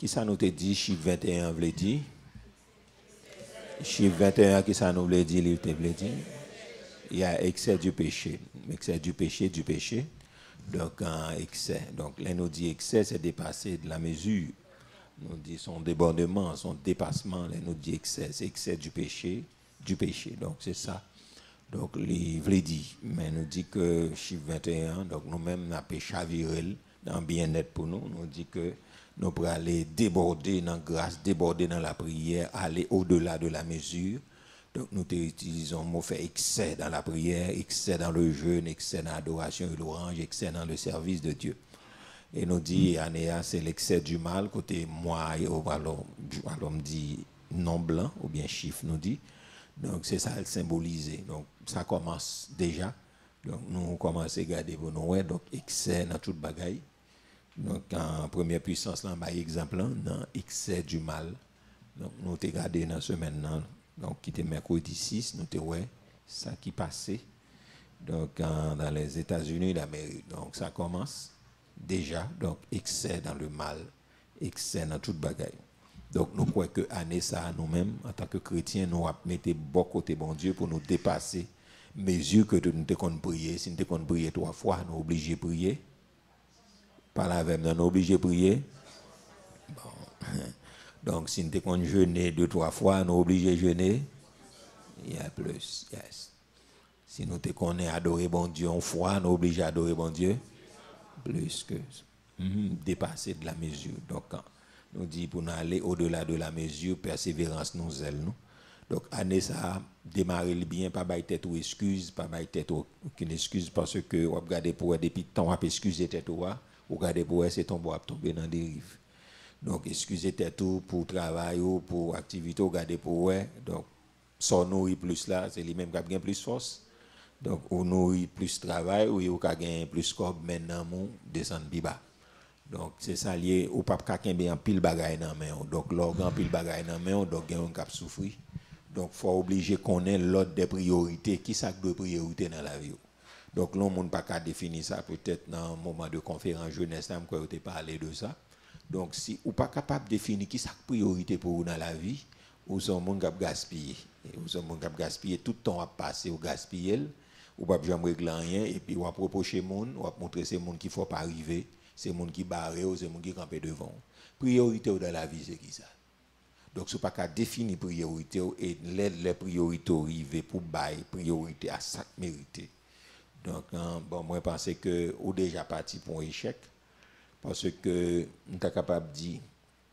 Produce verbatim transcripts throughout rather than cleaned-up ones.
Qui ça nous te dit, chiffre vingt et un veut dire? Chiffre vingt et un, qui ça nous veut dire, livre te veut dire? Il y a excès du péché. Excès du péché, du péché. Donc, un excès. Donc, là, nous dit excès, c'est dépasser de la mesure. Nous dit son débordement, son dépassement. Là, nous dit excès, c'est excès du péché, du péché. Donc, c'est ça. Donc, il veut dire. Mais nous dit que chiffre vingt et un, donc nous-mêmes, nous avons chaviré dans bien-être pour nous. Nous dit que nous pourrons aller déborder dans la grâce, déborder dans la prière, aller au-delà de la mesure. Donc, nous utilisons le mot fait excès dans la prière, excès dans le jeûne, excès dans l'adoration et l'orange, excès dans le service de Dieu. Et nous dit, Anéa, c'est l'excès du mal, côté moi, alors, alors on dit non blanc, ou bien chiffre, nous dit. Donc, c'est ça le symboliser. Donc, ça commence déjà. Donc, nous commençons à garder pour nous, donc, excès dans toute bagaille. Donc, en première puissance, là, par exemple, dans excès du mal. Donc, nous avons regardé dans ce maintenant. Donc, qui était mercredi six, nous avons ouais, ça qui passait. Donc, en, dans les États-Unis d'Amérique. Donc, ça commence déjà. Donc, excès dans le mal, excès dans toute bagaille. Donc, nous croyons que année ça, nous-mêmes, en tant que chrétiens, nous avons mis bon côté bon Dieu pour nous dépasser. Mesure que nous devons prier. Si nous devons prier trois fois, nous sommes obligés de prier. Par la même, nous sommes obligés de prier. Bon. Donc, si nous devons jeûner deux, trois fois, nous sommes obligés de jeûner. Il y a plus. Yes. Si nous devons adorer bon Dieu une fois, nous sommes obligés d'adorer bon Dieu. Plus que mm-hmm, dépasser de la mesure. Donc, quand nous dit pour nous aller au-delà de la mesure, persévérance nous zèle nous. Donc, année ça, démarrer bien, pas bailler tête ou excuse, pas bailler tête aucune excuse, parce que vous regardez pour depuis temps, vous excuser tête ou vous regardez pour c'est ton bois tomber dans des rives. Donc, excusez tête tout pour travail ou pour activité, vous regardez pour ouais. Donc, son nourrit plus là, c'est lui-même qui a gagné plus force. Donc, on nourrit plus travail, ou il a gagné plus corps, maintenant, on descend plus bas. Donc, c'est ça lié au pape quelqu'un bien pile bagaille dans main. Donc, l'organ pile bagaille dans main, donc il y a un cap souffrir. Donc, il faut obliger qu'on ait l'ordre des priorités. Qui ça de priorité dans la vie? Donc, l'on ne peut pas définir ça peut-être dans un moment de conférence jeunesse, on peut parler de ça. Donc, si vous n'êtes pas capable de définir qui ça priorité pour vous dans la vie, vous êtes un monde qui gaspiller. Vous êtes un monde qui gaspiller tout le temps à passer au gaspiller. Vous ne pouvez jamais régler rien et puis vous approcher les gens, vous montrer ces gens qu'il ne faut pas arriver. C'est les gens qui barrent ou c'est les gens qui campent devant. Priorité dans la vie, c'est qui ça? Donc, ce n'est pas qu'à définir priorité et les, les priorités arrivent pour bailler priorité à chaque mérité. Donc, hein, bon, moi, je pense que vous déjà parti pour un échec parce que nous sommes capables de dire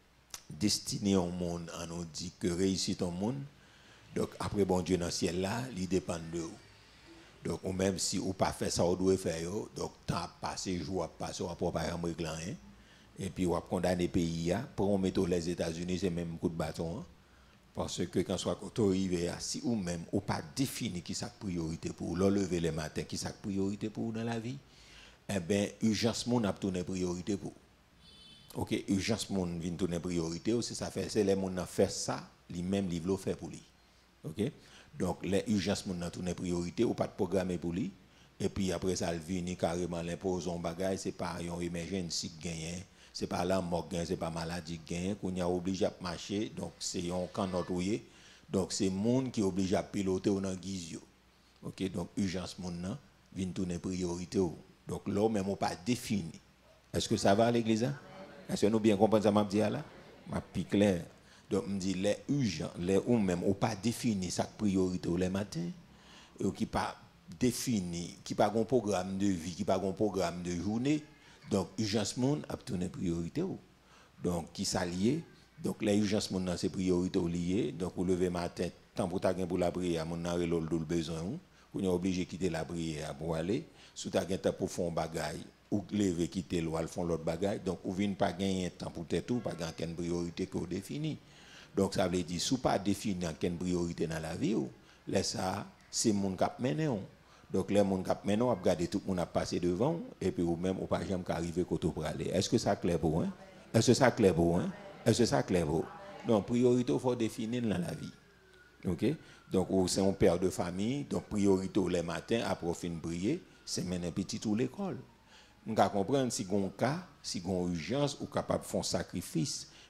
destiner au monde, on nous dit que réussir au monde. Donc, après, bon Dieu dans le ciel là, il dépend de vous. Donc, ou même si vous n'avez pas fait ça, vous devez faire. Donc, temps passé, jour passé, vous n'avez pas régler rien. Et puis, vous avez condamné le pays. Pour mettre les États-Unis, c'est même un coup de bâton. Hein? Parce que quand soit quand arrive, si ou même ou pas défini qui sa priorité pour vous, lever le matin, qui sa priorité pour vous dans la vie, eh bien, urgence moun a tourné priorité pour vous. Ok, urgence moun vient tourner priorité, c'est ça fait, c'est les moun a fait ça, lui même li vlo fait pour lui. Ok, donc les urgences moun a tourné priorité, ou pas de programme pour lui, et puis après ça, il vient carrément l'imposer un bagage, c'est pas une émergence qui gagne. C'est pas la mort, c'est pas maladie gain, qu'on y a obligé à marcher, donc c'est un canot rouillé. Donc c'est monde qui est obligé à piloter dans guizio. OK, donc urgence monde nan vient tourner priorité. Donc là même on pas défini. Est-ce que ça va à l'église? Est-ce que nous bien comprenons ça m'a dit là? M'a plus clair. Donc me dit les urgents, les ou même on pas défini sa priorité le matin et qui pas défini, qui pas un programme de vie, qui pas un programme de journée. Donc, urgence monde a tourné priorité. Donc, qui s'allie. Donc, les urgences monde c'est priorité liées. Donc, vous levez matin, tant pour ta pour la prière, mon n'a le besoin. Vous êtes obligé de quitter la prière pour aller. Si vous avez temps pour faire un bagage, ou lever, quitter l'eau, faire l'autre bagage. Donc, vous ne pas gagner temps pour tout, pas gagner une priorité que vous définissez. Donc, ça veut dire, si vous pas défini quelle priorité dans la vie, laissez ça, c'est mon cap mené. Donc, les gens qui maintenant ont regardé tout le monde a passé devant et puis vous-même, vous n'avez jamais arrivé côté pour aller. Est-ce que ça clair pour vous? Est-ce que ça clair pour vous? Est-ce que ça clair pour vous? Donc, priorité, il faut définir dans la vie. OK? Donc, c'est un père de famille. Donc, priorité, les matins, après fin de prier, c'est mener petit tout l'école. Vous comprenez si vous avez un cas, si vous avez une urgence, vous êtes capable de faire un sacrifice.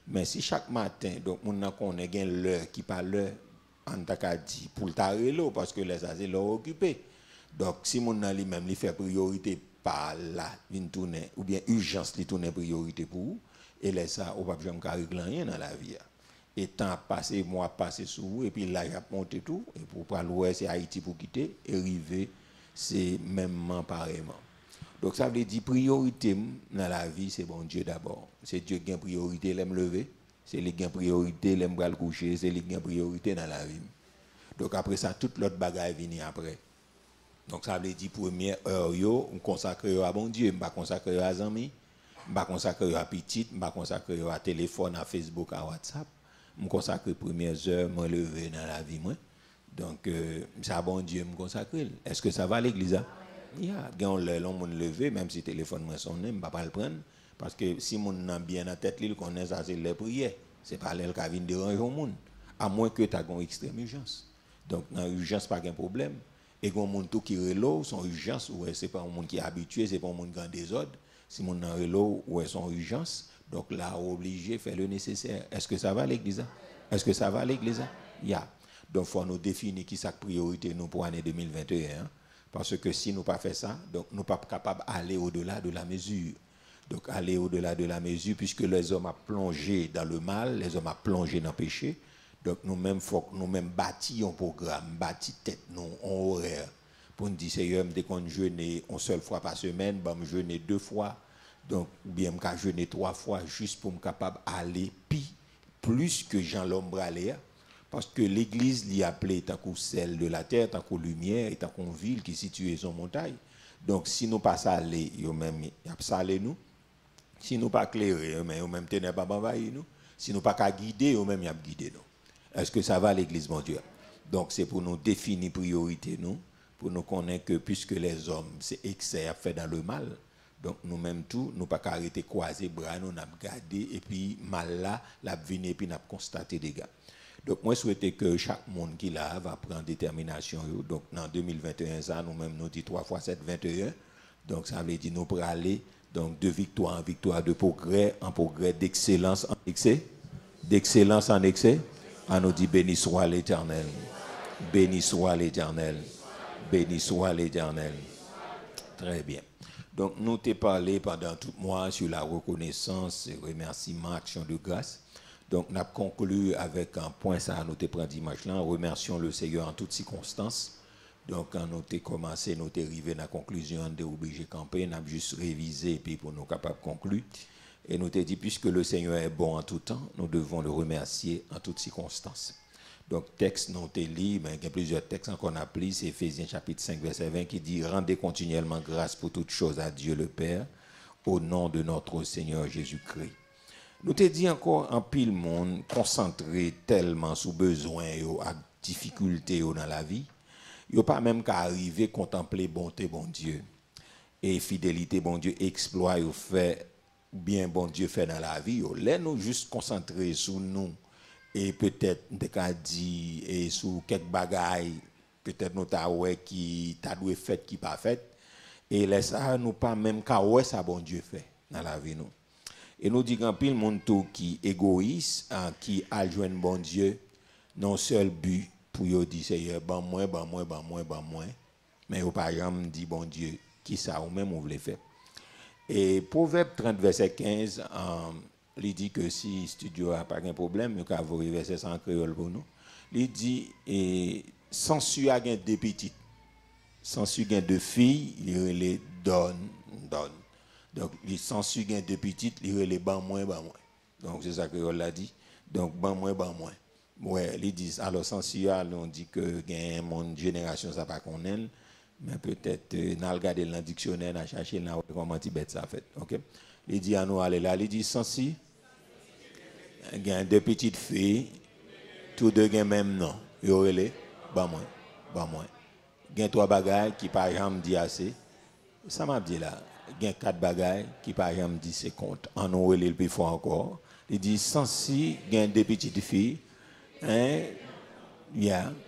Mais si chaque matin, donc, on connaît l'heure qui pas l'heure, on t'a dit pour t'arrêter parce que les c'est l'heure occupée. Donc, si mon lui-même lui fait priorité par là, une tournée, ou bien urgence, lui tourner priorité pour vous, et là, ça, on va pas jamais régler rien dans la vie. Et temps passé, mois passé sous vous, et puis là, il a monté tout, et pour pas l'ouest, c'est Haïti pour quitter, et arriver, c'est même pareillement. Donc, ça veut dire priorité dans la vie, c'est bon Dieu d'abord. C'est Dieu qui a priorité, l'aime lever. C'est lui qui a priorité, l'aime le coucher. C'est lui qui a priorité dans la vie. Donc, après ça, toute l'autre bagaille vient après. Donc, ça veut dire première heure, yo, on consacre à bon Dieu. On va consacrer à amis. On va consacrer à petite. On va consacrer à téléphone, à Facebook, à WhatsApp. On consacre premières heures, moi lever dans la vie. Moi. Donc, euh, ça bon Dieu me consacre. Est-ce que ça va à l'église? Il y a des gens qui levé, même si le téléphone me sonne, je ne vais pas le prendre. Parce que si mon a bien en tête, il connaît ça, c'est les prières. Ce n'est pas l'aile qui vient déranger le monde. À moins que tu aies une extrême urgence. Donc, dans l'urgence, pas de problème. Et quand mon tout qui relo, son urgence, ouais, ce n'est pas un monde qui est habitué, ce n'est pas un monde qui a des ordres. Si mon a relo, ouais, son urgence, donc là, obligé de faire le nécessaire. Est-ce que ça va à l'église? Est-ce que ça va à l'église? Il y a. Donc, il faut nous définir qui sa priorité nous pour l'année deux mille vingt et un. Parce que si nous ne pas fait ça, donc nous ne sommes pas capables d'aller au-delà de la mesure. Donc aller au-delà de la mesure, puisque les hommes ont plongé dans le mal, les hommes ont plongé dans le péché. Donc nous-mêmes, il faut que nous-mêmes bâtissions un programme, bâtir tête, nous, en horaire. Pour nous dire, Seigneur, dès qu'on jeûne une seule fois par semaine, je jeûne deux fois. Donc, bien, je jeûne trois fois, juste pour me capable d'aller plus que Jean l'homme allait. Parce que l'église l'y appelée tant que celle de la terre, tant que lumière, et tant qu'on ville qui est située sur montagne. Donc, si nous pas salés, ils même salé nous. Si nous pas clairés, ils même tenez pas envahi nous. Si nous pas guidés, ils même guidé nous. Est-ce que ça va à l'église, mon Dieu? Donc, c'est pour nous définir priorité, nous, pour nous connaître que puisque les hommes, c'est excès à faire dans le mal. Donc, nous-mêmes tout, nous pas arrêter croiser bras, nous n'avons gardé, et puis mal là, la venu, et puis nous avons constaté des dégâts. Donc, moi, je souhaite que chaque monde qui là va prendre détermination. Donc, en deux mille vingt et un, ça, nous-mêmes, nous dit trois fois sept, vingt et un. Donc, ça veut dire nous pour aller donc, de victoire en victoire, de progrès en progrès, d'excellence en excès. D'excellence en excès. On nous dit béni soit l'Éternel. Béni soit l'Éternel. Béni soit l'Éternel. Très bien. Donc, nous t'ai parlé pendant tout le mois sur la reconnaissance, remerciement, action de grâce. Donc, nous avons conclu avec un point, ça a noté pour dimanche là. Remercions le Seigneur en toutes circonstances. Donc, quand nous avons commencé, nous avons arrivé à la conclusion de obligé camper, nous avons juste révisé puis pour nous capables de conclure. Et nous avons dit, puisque le Seigneur est bon en tout temps, nous devons le remercier en toutes circonstances. Donc, texte, nous avons lu, mais il y a plusieurs textes qu'on a pris, c'est Éphésiens chapitre cinq, verset vingt, qui dit, rendez continuellement grâce pour toutes choses à Dieu le Père, au nom de notre Seigneur Jésus-Christ. Nous te dit encore en pile monde concentré tellement sous besoin et difficultés dans la vie, il n'y a pas même qu'à arriver à contempler bonté bon Dieu et fidélité bon Dieu, exploit ou fait bien bon Dieu fait dans la vie. Là nous juste concentrer sur nous et peut-être des cas dit et sur quelques bagailles peut-être nous ta ouais qui t'a doué fait qui pas fait et là ça nous pas même qu'à ouais ça bon Dieu fait dans la vie nous. Et nous dit qu'en pile monde tout qui égoïste, hein, qui a joindre bon Dieu, non seul but pour yo dire Seigneur, ban moi, ban moi, ban moi, ban moi, mais au pas jamais dit bon Dieu, qui ça ou même on voulait faire. Et Proverbe trente verset quinze, um, il dit que si studio a pas de problème, il va vous verset sans créole pour nous. Il dit et sans su a gain deux petites, sans su gain deux filles, il les donne, donne. Donc, les sans su gain deux petites, il les ban moins, ban moins. Donc, c'est ça que on l'a dit. Donc, ban moins, ban moins. Ouais, ils disent, alors sans su, on dit que gain mon génération, ça pas qu'on aime, mais peut-être, euh, n'a regardé dans le dictionnaire, n'a cherché là comment tu bête ça fait. OK? Il dit à nous aller là, il dit sans si, gain deux petites filles, tous deux gain même nom. Ils ont les, ban moins, ban moins. Gain trois bagages qui par jamais dit assez. Ça m'a dit là. Il y a quatre bagailles qui par exemple dit c'est compte en on le plus fort encore il dit sans si il y a des petites filles hein il y a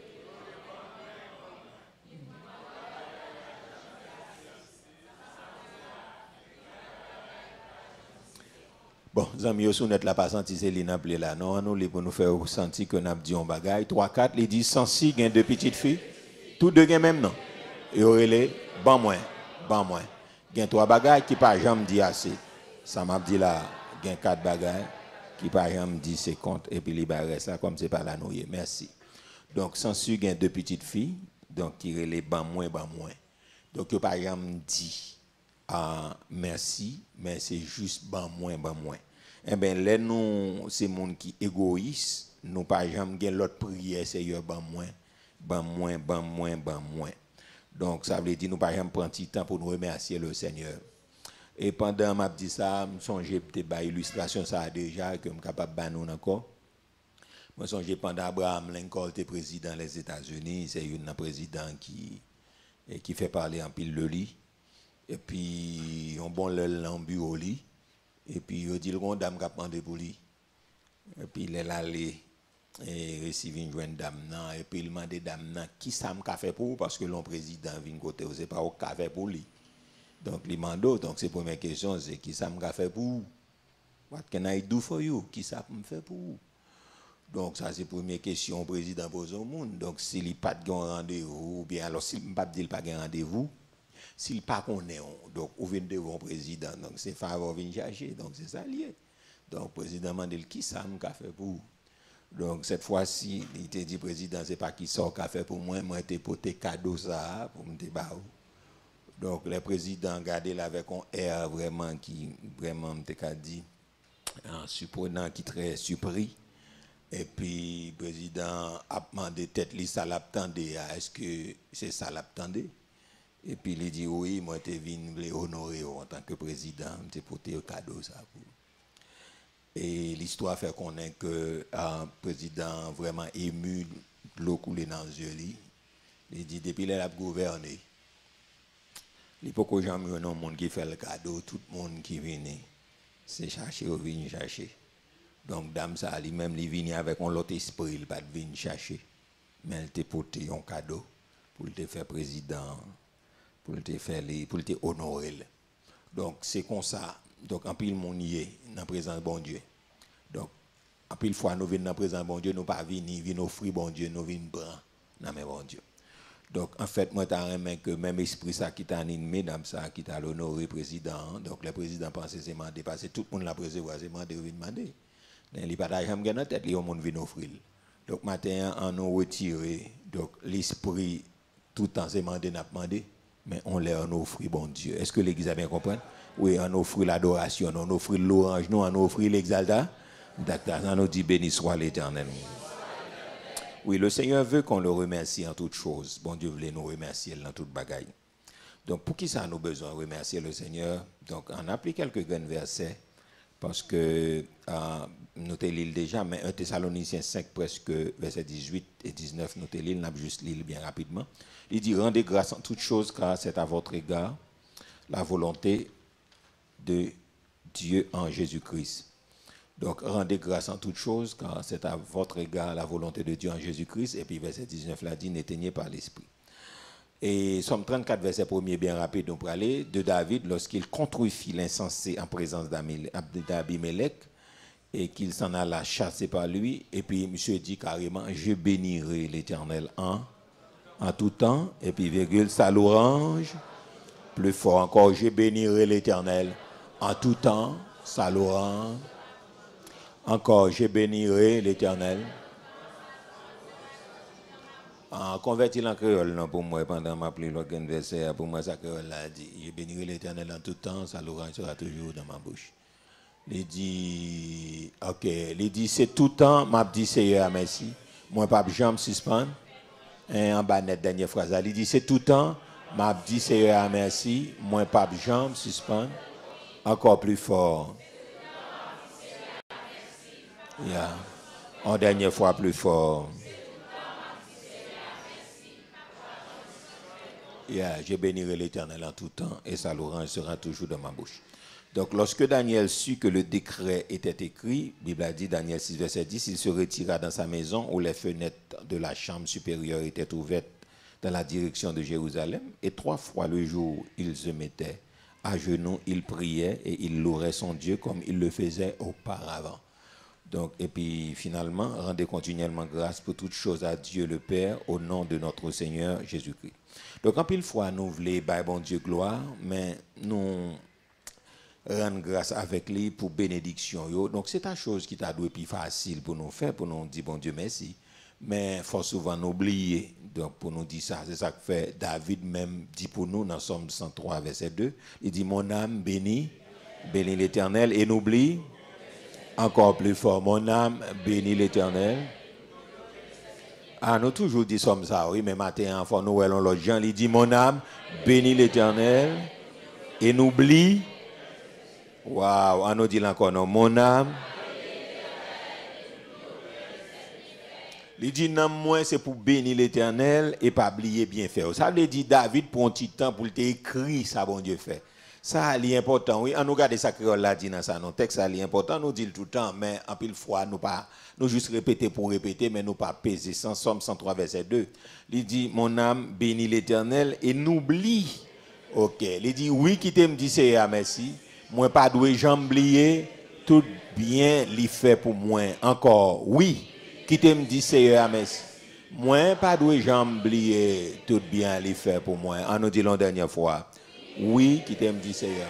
Bon, amis, vous n'êtes là pas senti, c'est l'inapelé là. Non, nous, les pour nous faire sentir que nous avons dit un bagage. trois, quatre, ils disent sans si, gain deux petites filles. Tous deux gain même, non. Et aurait les, ban moins, ban moins. Gain trois bagages qui pas jamais dit assez. Ça m'a dit là, gain quatre bagages qui pas jamais dit c'est compte. Et puis les bagages là, comme c'est pas la nouille. Merci. Donc, sans si, gain deux petites filles. Donc, qui les ban moins, ban moins. Donc, il pas jamais dit. Ah, merci, mais c'est juste ban moins, ban moins. Eh bien, là, nous, c'est les gens qui égoïstes, nous, par exemple, l'autre prière, c'est ban moins, ban moins, ban moins, ban moins. Donc, ça veut dire, nous, par exemple, prendre un petit temps pour nous remercier le Seigneur. Et pendant que je dis ça, je songe peut-être à l'illustration, ça déjà, que je suis capable de nous encore. Je songe pendant Abraham Lincoln était président des États-Unis, c'est un président qui, qui fait parler en pile le lit. Et puis, on bon le en bureau lit. Et puis, il dit, le grand dame qui a demandé pour lui. Et puis, il est allé et recevoir une jeune dame. Et puis, il m'a demandé, dame, qui ça m'a fait pour vous? Parce que l'on président vient côté, c'est pas au café pour lui. Donc, il m'a demandé, donc, c'est la première question, c'est qui ça m'a fait pour vous? What can I do for you? Qui ça m'a fait pour vous? Donc, ça, c'est la première question au président pose au monde. Donc, s'il n'a pas de rendez-vous, ou bien, alors, s'il n'a pas de pas de rendez-vous, s'il pas connaît, donc on vient devant le président, donc c'est faveur vient chercher, donc c'est ça lié. Donc le président m'a dit qui ça m'a fait pour vous. Donc cette fois-ci, il te dit président, c'est pas qui sort qu'a fait pour moi, moi t'ai porté cadeau ça pour me débarrasser. Donc le président regardait là avec un air vraiment qui vraiment m'était dit en surprenant qui très surpris. Et puis le président a demandé tête li ça l'attendait, est-ce que c'est ça l'attendait? Et puis il dit oui, moi je venu honorer en tant que président, je porté un cadeau ça pour. Et l'histoire fait qu'on est que un président vraiment ému, l'eau coulée dans les yeux. Il dit depuis qu'il a gouverné, il faut que jamais un monde qui fait le cadeau, tout le monde qui vient, c'est chercher ou venir chercher. Donc dame ça lui-même il vient avec un autre esprit, il pas venir chercher, mais il t'a porté un cadeau pour te faire président. Pour te faire les, pour te honorer. Donc c'est comme ça. Donc en pile mon y est dans la présence bon Dieu. Donc en pile fois nous venons dans la présence bon Dieu, nous pas venir, venir offrir bon Dieu, nous venons prendre dans mes bon Dieu. Donc en fait moi t'as remarqué que même esprit ça qui t'a animé dans ça qui t'a l'honoré président. Donc le président pense c'est mandé parce que tout le monde l'a préservé, c'est mandé ou demander. Mais il pas jamais dans tête, les monde vient offrir. Donc matin on nous retirer donc l'esprit tout le temps c'est mandé n'a demandé. Mais on leur offre bon Dieu. Est-ce que l'Église a bien compris? Oui, on offre l'adoration, on offre l'orange, nous on offre l'exaltat. D'accord, on nous dit béni soit l'Éternel. Oui, le Seigneur veut qu'on le remercie en toutes choses. Bon Dieu voulait nous remercier dans toute bagaille. Donc pour qui ça a nous besoin de remercier le Seigneur? Donc on a pris quelques grands versets parce que euh, nous te l'île déjà, mais un Thessaloniciens cinq presque verset dix-huit et dix-neuf nous te l'île, n'a juste l'île bien rapidement. Il dit, rendez grâce en toutes choses, car c'est à votre égard la volonté de Dieu en Jésus-Christ. Donc, rendez grâce en toutes choses, car c'est à votre égard la volonté de Dieu en Jésus-Christ. Et puis, verset dix-neuf, là dit, n'éteignez pas l'esprit. Et Somme trente-quatre, verset premier, bien rapide, nous parler de David, lorsqu'il contrefit l'insensé en présence d'Abimelech, et qu'il s'en alla chasser par lui. Et puis, monsieur dit carrément, je bénirai l'Éternel en en tout temps, et puis virgule, ça l'orange, plus fort encore, je bénirai l'Éternel, en tout temps, ça l'orange, encore, je bénirai l'Éternel. En convertir en créole, non, pour moi, pendant ma pli l'autre verset, pour moi, ça créole a dit, je bénirai l'Éternel en tout temps, ça l'orange sera toujours dans ma bouche. Il dit, ok, il dit, c'est tout temps, m'a dit, Seigneur, merci, moi, pas jamais suspendre. Et en bas net dernière phrase, il dit c'est tout le temps, m'a dit Seigneur merci, moi pas jambe suspend, encore plus fort. Yeah. En dernière fois plus fort. Yeah, je bénirai l'Éternel en tout temps et sa louange sera toujours dans ma bouche. Donc, lorsque Daniel sut que le décret était écrit, la Bible a dit, Daniel six, verset dix, il se retira dans sa maison où les fenêtres de la chambre supérieure étaient ouvertes dans la direction de Jérusalem. Et trois fois le jour, il se mettait à genoux, il priait et il louerait son Dieu comme il le faisait auparavant. Donc, et puis finalement, rendez continuellement grâce pour toutes choses à Dieu le Père au nom de notre Seigneur Jésus-Christ. Donc, en pile fois, nous voulons, bah, bon Dieu, gloire, mais nous rendre grâce avec lui pour bénédiction. Yo. Donc, c'est une chose qui t'a doué plus facile pour nous faire, pour nous dire bon Dieu merci. Mais il faut souvent oublier. Donc, pour nous dire ça, c'est ça que fait David même dit pour nous dans Somme cent trois, verset deux. Il dit, mon âme bénit, bénit l'Éternel et n'oublie encore plus fort. Mon âme bénit l'Éternel. Ah, nous toujours dit comme ça, oui, mais matin, enfant, nous voyons l'autre Jean, il dit, mon âme bénit l'Éternel et n'oublie. Waouh, on nous dit encore, non, mon âme. Il dit, non, moi, c'est pour bénir l'Éternel et pas oublier bien faire. Ça veut dire, David prend un petit temps pour t'écrire ça, bon Dieu fait. Ça, c'est important. Oui, on nous regarde ça, créole là, dit dans ça, non, texte, ça, c'est important, nous dit tout le temps, mais en pile fois, nous pas, nous juste répéter pour répéter, mais nous pas peser. Sans Somme cent trois, verset deux. Il dit, mon âme bénit l'Éternel et n'oublie. Ok. Il dit, oui, qui t'aime dit, c'est à merci. Moi, pas doué, j'oublier tout bien, l'y fait pour moi. Encore, oui. Qui t'aime dit Seigneur merci. Moi pas doué j'oublier tout bien les faire pour moi. On nous dit la dernière fois. Oui, qui t'aime dit Seigneur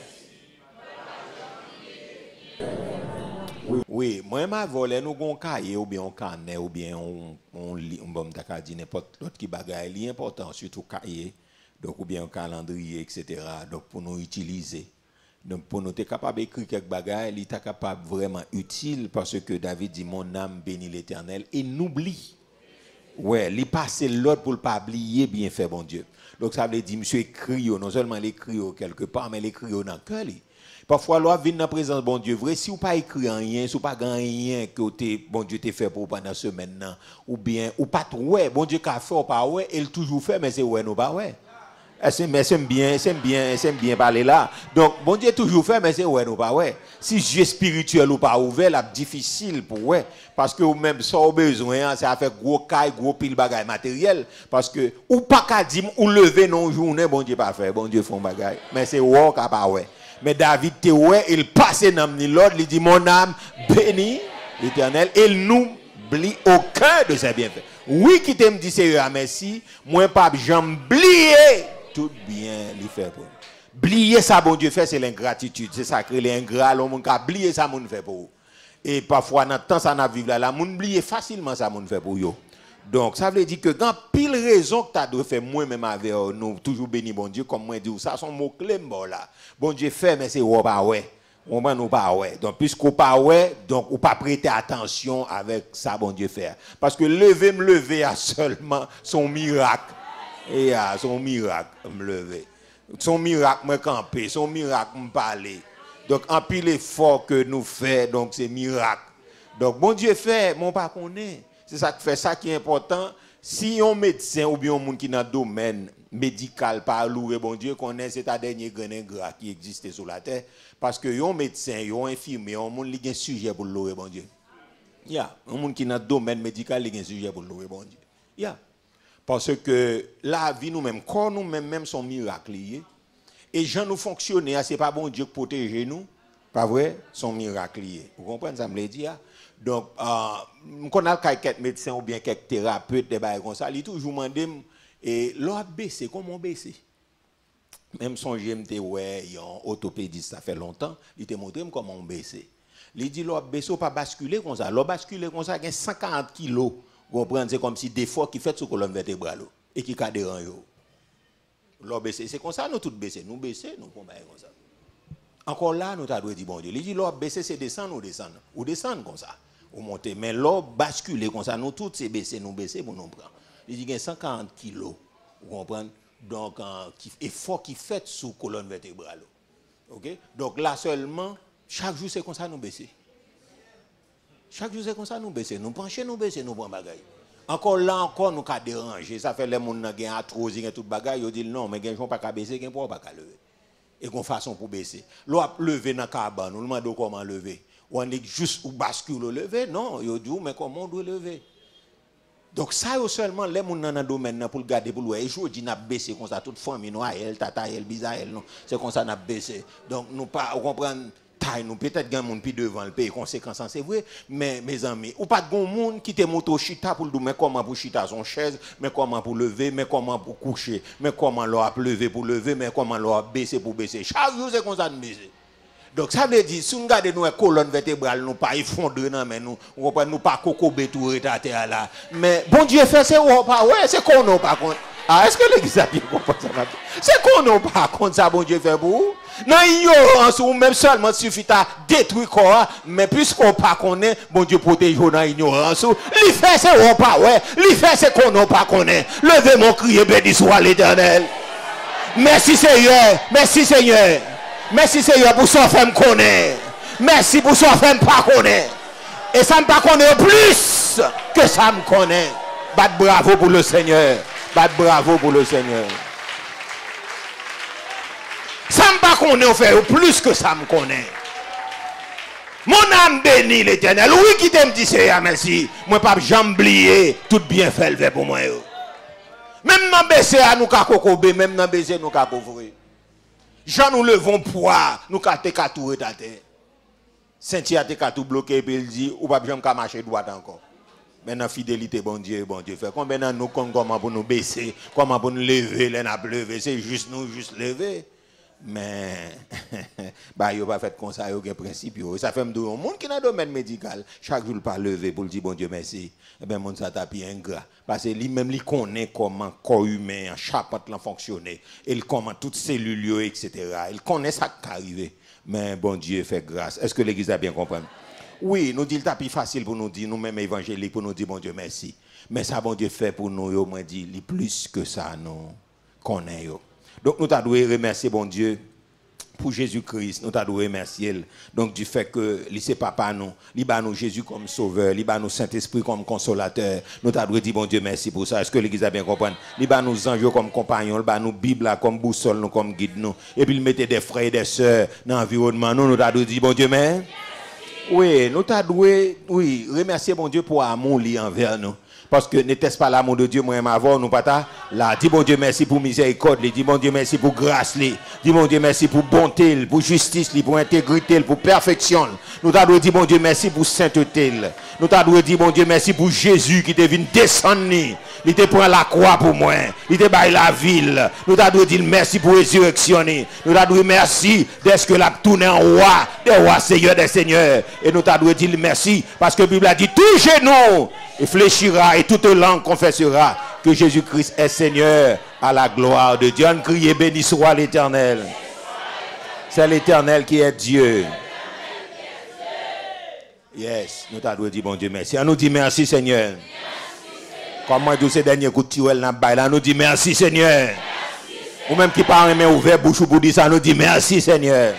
merci. Oui, oui, moi m'a volé nous gon cahier ou bien on carnet ou bien on on lit on bon ta dit n'importe l'autre qui bagaille li important surtout cahier. Donc ou bien un calendrier et cetera. Donc pour nous utiliser. Donc, pour nous être capable d'écrire quelques bagages, il est capable vraiment utile parce que David dit, mon âme bénit l'Éternel et n'oublie. Ouais, il passe l'autre pour ne pas oublier bien fait, bon Dieu. Donc, ça veut dire, monsieur écrit, non seulement il écrit quelque part, mais il écrit dans le cœur. Parfois, l'on vient dans la présence bon Dieu. Vrai, si vous pas écrit rien, si vous pas rien que bon Dieu t'a fait pour pendant ce semaine, ou bien, ou pas trop, bon Dieu qu'a fait ou pas, ouais, il toujours fait, mais c'est ouais, non pas ouais. Mais c'est bien, c'est bien, c'est bien parler là. Donc, bon Dieu toujours fait, mais c'est ouais, non pas ouais. Si Dieu spirituel ou pas ouvert, c'est difficile pour ouais. Parce que ou même ça au besoin, ça fait gros caille, gros pile bagaille matériel. Parce que, ou pas qu'à dire, ou lever non journée, bon Dieu pas fait, bon Dieu font bagaille. Mais c'est ouais, qu'à pas ouais. Mais David, te ouais, il passe dans l'ordre, il dit, mon âme bénit l'Éternel, il n'oublie aucun de ses bienfaits. Oui, qui t'aime dit Seigneur merci, moi pas j'oublier tout bien lui faire pour. Blier ça bon Dieu fait c'est l'ingratitude, c'est ça que l'ingrat l'homme qui oublier ça mon fait pour. Et parfois dans temps ça n'a vivre là, la moun oublier facilement ça mon fait pour yo. Donc ça veut dire que quand pile raison que tu dois faire moi même avec nous toujours béni bon Dieu comme moi dit ça son mot clé bon là. Bon Dieu fait mais c'est ouais pas ouais. On va nous pas ouais. Donc puisqu'on pas ouais, donc on pas prêter attention avec ça bon Dieu fait. Parce que lever me lever à seulement son miracle. Et ah, son miracle me lever. Son miracle me camper, son miracle me parler. Donc en pile effort que nous fait donc c'est miracle. Donc bon Dieu fait, mon pas connaît. C'est ça qui fait ça qui est important. Si un médecin ou bien un monde qui dans le domaine médical par louer bon Dieu connaît c'est ta dernier grain gras qui existe sur la terre parce que un médecin, un infirmier, un monde qui a un sujet pour louer bon Dieu. Il y a un monde qui dans le domaine médical qui a un sujet pour louer bon Dieu. Il y a parce que la vie nous-mêmes, quand nous-mêmes même sont miracles et gens nous fonctionner, c'est pas bon Dieu qui protège nous, pas vrai, sont miracles. Vous comprenez ça me le dit? Donc, euh, quand on a quelques médecins ou bien quelques thérapeutes, des bails comme ça, ils toujours demandé et l'autre baissé, comment baisser? Même son G M T, ouais, il y a un orthopédiste, ça fait longtemps, il te montré comment on baisser. Il dit l'autre baisser, pas basculer comme ça. L'autre basculer comme ça, il y a cent quarante kilos. Vous comprenez, c'est comme si des fois qui fait sur colonne vertébrale et qui a des rangs. L'autre baisser, c'est comme ça, nous tous baisser. Nous baisser, nous pouvons comme ça. Encore là, nous avons dit bon Dieu. Il dit l'autre baisser, c'est descendre ou descendre. Ou descendre comme ça. Ou monter. Mais l'autre basculer comme ça, nous tous c'est baisser, nous baisser pour nous prendre. Il dit qu'il y a cent quarante kilos. Vous comprenez? Donc, un effort qui fait sous colonne vertébrale. OK? Donc là seulement, chaque jour c'est comme ça nous baisser. Chaque jour c'est comme ça nous baisser. Nous pencher, nous baisser, nous prendre bagaille. Encore là, encore nous avons dérangé. Ça fait les gens qui ont arthrose, qui ont tout bagaille. Ils disent non, mais ils n'ont pas qu'à baisser, ils n'ont pas qu'à lever. Et qu'on façon pour baisser. L'on a levé dans le cabane, nous demandons comment lever. Ou on est juste ou bascule lever. Non, ils disent mais comment on doit lever? Donc ça seulement les gens dans le domaine pour le garder pour le et je dis n'a baissé comme ça toute famille nous elle tata elle bizarre elle non c'est comme ça n'a baissé donc nous pas comprendre taille nous peut-être gagne monde puis devant le pays conséquence c'est vrai mais mes amis ou pas de bon monde qui te moto chita pour le mais comment pour chita son chaise mais comment pour lever mais comment pour coucher mais comment leur lever pour lever mais comment leur baisser pour baisser chaque jour c'est comme ça de baisser. Donc ça veut dire si nous regardons nos colonnes vertébrales nous pas effondrer non mais nous on comprend nous pas cocober tout terre là mais bon Dieu fait c'est pas ouais c'est qu'on n'a pas compte ah est-ce que l'église a bien compris ça c'est qu'on n'a pas compte ça bon Dieu fait pour non ignorance ou même seulement suffit à détruire corps mais puisqu'on pas connaît bon Dieu protège dans ignorance li fait c'est on pas ouais li fait c'est qu'on n'a pas connaît levez mon cri béni soit l'Éternel merci Seigneur merci Seigneur. Merci Seigneur pour ça fait me connaître. Merci pour ça fait me pas connaître. Et ça me pas connaît plus que ça me connaît. Bat bravo pour le Seigneur. Bat bravo pour le Seigneur. Ça me pas connaît on fait plus que ça me connaît. Mon âme bénit l'Éternel. Oui qui t'aime dit Seigneur merci. Moi pas jamais oublier tout bien fait le pour moi. Même dans baisser à nous ka kokobé, même dans baisser nous ka couvrir. Jean nous levons poids, nous kate tout retate. Saint-Tia te tout bloqué et il dit ou pas jamais marcher droit encore. Maintenant fidélité bon Dieu, bon Dieu fait combien de nous comment pour nous baisser, comment pour nous lever, les n'a lever, c'est juste nous juste lever. Mais bah yo pas fait comme ça yo gen principe yo. Ça fait me dire un monde qui dans domaine médical, chaque jour pas lever pour dire bon Dieu merci. Eh ben monde ça tapis ingrat parce que lui même lui connaît comment corps humain charpente là fonctionner, il comment toutes cellules yo et cetera. Il connaît ça qui arrive. Mais bon Dieu fait grâce. Est-ce que l'église a bien compris? Oui, nous dit le tapis facile pour nous dire nous même évangéliques pour nous dire bon Dieu merci. Mais ça bon Dieu fait pour nous yo moi dit li plus que ça nous connaît yo. Donc nous t'avons remercier bon Dieu pour Jésus-Christ, nous t'avons remercier donc du fait que il c'est papa nous, il bat nous Jésus comme sauveur, il bat nous Saint-Esprit comme consolateur. Nous t'avons dit bon Dieu merci pour ça. Est-ce que l'église a bien compris? Il bat nous anges comme compagnons, il bat nous Bible comme boussole nous comme guide nous et puis il mettait des frères et des sœurs dans l'environnement nous nous t'avons dit bon Dieu merci. Oui, nous t'avons oui, remercier bon Dieu pour l'amour li envers nous. Parce que n'était-ce pas l'amour de Dieu, moi, avant, nous pas là. Dis bon Dieu merci pour miséricorde, dis bon Dieu merci pour grâce, dis bon Dieu merci pour bonté, pour justice, pour intégrité, pour perfection. Nous t'avons dit bon Dieu merci pour sainteté. Nous t'avons dit bon Dieu merci pour Jésus qui est venu descendre, il te prend la croix pour moi, il te baille la ville. Nous t'avons dit merci pour résurrection. Nous t'avons dit merci d'être que la tourné en roi, des rois, seigneur des seigneurs. Et nous t'avons dit merci parce que la Bible a dit tout genou et fléchira et toute langue confessera que Jésus-Christ est Seigneur à la gloire de Dieu. On crie béni soit l'Éternel. C'est l'Éternel qui est Dieu. Yes, nous t'avons dit bon Dieu merci. On nous dit merci Seigneur. Comment tous ces derniers coups de tirel dans bail là nous dit merci Seigneur. Ou même qui parle mais ouvert bouche pour dire ça nous dit merci Seigneur.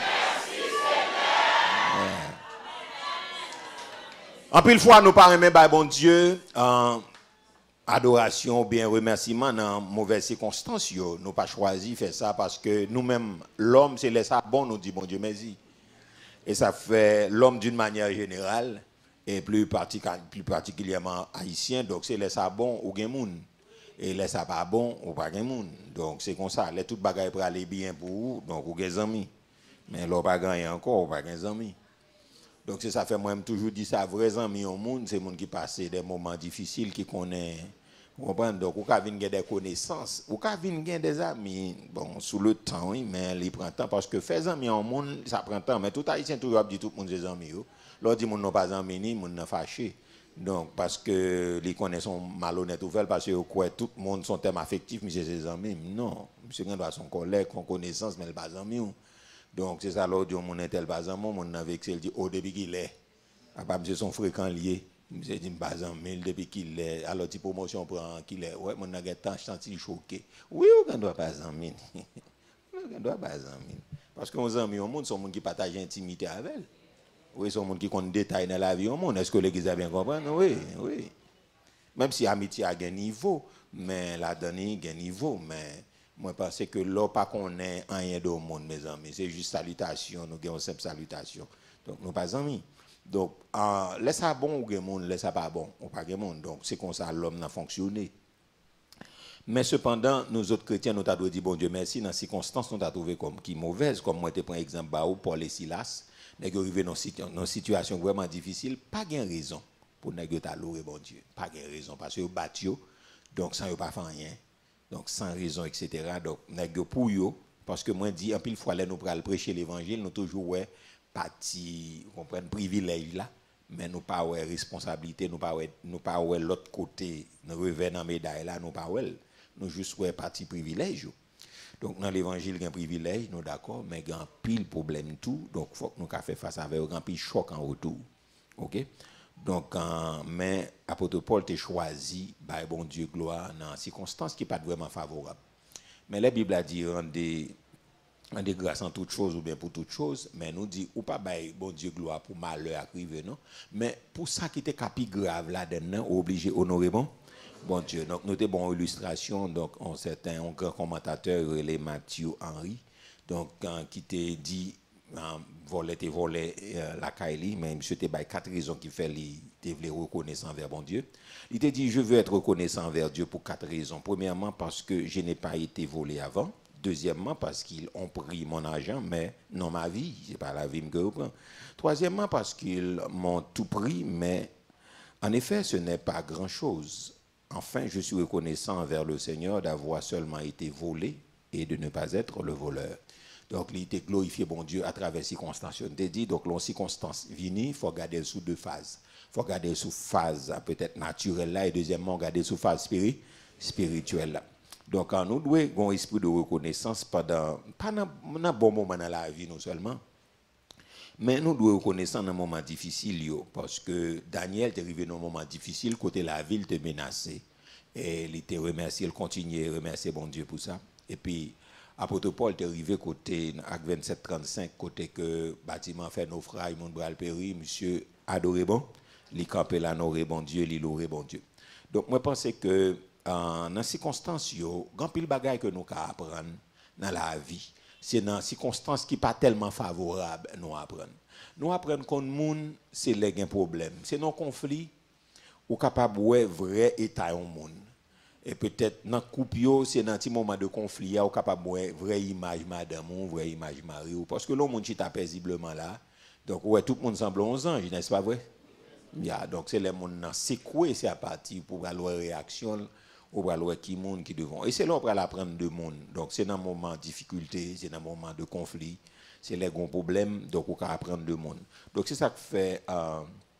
En pile fois, nous parlons même bon Dieu en adoration ou bien remerciement dans mauvaises circonstances. Nous n'avons pas choisi de faire ça parce que nous-mêmes, l'homme, c'est laissé bon, nous dit bon Dieu merci. Et ça fait l'homme d'une manière générale, et plus, partic plus particulièrement haïtien, donc c'est laissé bon ou gen moun. Et laissé pas bon ou pas gen moun. Donc c'est comme ça, les toutes bagailles pour aller bien pour vous, donc ou gen amis. Mais l'on pas gagné encore, ou pas gen amis. Donc c'est ça fait moi toujours dit ça vrais amis au monde c'est monde qui passe des moments difficiles qui connaît vous comprenez donc ou ka vinn gen des connaissances ou ka vinn gen des amis bon sous le temps oui mais il prend temps parce que faire amis au monde ça prend temps mais tout haïtien toujours dit tout le monde ses amis yo leur dit monde non pas amis ni monde non fâché donc parce que les connaissent sont malhonnêtes ou fait parce que quoi tout le monde son thème affectif mais c'est ses amis non monsieur doit son collègue son connaissance mais pas amis. Donc c'est ça l'autre mon tel pas en mon avec il dit au début qu'il est papa monsieur son fréquent lié monsieur dit pas en mille depuis qu'il est alors ti promotion prend qu'il est ouais mon n'a tant senti choqué oui on doit pas en mille on doit pas en mille parce que nos amis au monde sont monde qui partage intimité avec elle oui sont monde qui compte détail dans la vie au monde est-ce que l'église a bien compris oui oui même si amitié a un niveau mais la donner un niveau mais moi, parce que là, pas qu'on est rien de monde, mes amis. C'est juste salutation, nous avons une simple salutation. Donc, nous pas amis. Donc, euh, laisse ça bon ou monde, laisse ça pas bon ou pas monde. Donc, c'est comme ça l'homme n'a fonctionné. Mais cependant, nous autres chrétiens, nous avons dit, bon Dieu, merci, dans ces circonstances, nous avons trouvé comme qui mauvaise, comme moi, je prends exemple, Baou, Paul et Silas, nous avons arrivé dans une situation vraiment difficile, pas de raison pour nous louer, bon Dieu, pas de raison, parce que vous battez, donc sans vous pas faire rien, donc sans raison, et cetera. Donc, nous avons pour eux, parce que moi, je dis, en pile fois, là, nous prenons prêcher l'évangile, nous toujours, ouais, parti, vous comprenez, privilège là. Mais nous pas ouais responsabilité, nous pas ouais, nous pas ouais l'autre côté, nous revenons en médaille là, nous pas ouais, nous juste ouais parti privilège. Donc dans l'évangile il y a un privilège, nous d'accord, mais il y a un pile problème tout, donc faut que nous faire face avec un pile choc en retour. OK? Donc euh, mais apôtre Paul t'a choisi by bon Dieu gloire dans circonstances qui pas vraiment favorables. Mais la Bible a dit rendez en des grâces en toutes choses ou bien pour toutes choses, mais nous dit ou pas bail bon Dieu gloire pour malheur arrivé non, mais pour ça qui était capi grave là dedans obligé honorer bon bon Dieu. Donc nous avons bon illustration, donc on certain un grand commentateur les Mathieu Henry, donc quand qui t'a dit um, voler et voler euh, la Kaili, mais monsieur t'a bail quatre raisons qui fait li te voulait reconnaissant envers bon Dieu. Il t'a dit je veux être reconnaissant envers Dieu pour quatre raisons. Premièrement parce que je n'ai pas été volé avant. Deuxièmement, parce qu'ils ont pris mon argent, mais non ma vie, c'est pas la vie que je prends. Troisièmement, parce qu'ils m'ont tout pris, mais en effet, ce n'est pas grand-chose. Enfin, je suis reconnaissant envers le Seigneur d'avoir seulement été volé et de ne pas être le voleur. Donc, il était glorifié, bon Dieu, à travers les circonstances. On t'a dit, donc, les circonstances vinies, il faut regarder sous deux phases. Il faut regarder sous phase peut-être naturelle là, et deuxièmement, regarder sous phase spiri spirituelle là. Donc, nous devons avoir un esprit de reconnaissance pendant, pas dans un bon moment dans la vie, non seulement, mais nous devons reconnaissance dans un moment difficile, parce que Daniel est arrivé dans un moment difficile, côté la ville te menacée. Et il te remercié, il continue à remercier bon Dieu pour ça. Et puis, apôtre Paul est arrivé côté, à vingt-sept trente-cinq, côté que bâtiment fait naufrage, mon bras péri, monsieur adoré bon, il campé là, honoré bon Dieu, il loué bon Dieu. Donc, moi, je pense que, dans ces circonstances, il y a grand pile bagaille que nous apprendre dans la vie. C'est dans ces circonstances qui ne sont pas tellement favorables nous apprendre. Nous apprendre qu'on monde c'est les un problème. C'est nos conflits ou capable ouais vrai état au monde. Et peut-être dans couple c'est dans petit moment de conflit ou capable ouais vraie image madame ou vraie image mari ou parce que l'on monde chita paisiblement là. Donc ouais tout le monde semble onze anges, n'est-ce pas vrai? Yeah, donc c'est les monde dans secouer c'est à partir pour avoir réaction ou pour aller qui monde qui devant et c'est là pour apprendre de monde. Donc c'est dans un moment de difficulté, c'est dans un moment de conflit, c'est les grands problèmes donc on peut apprendre de monde. Donc c'est ça que fait euh,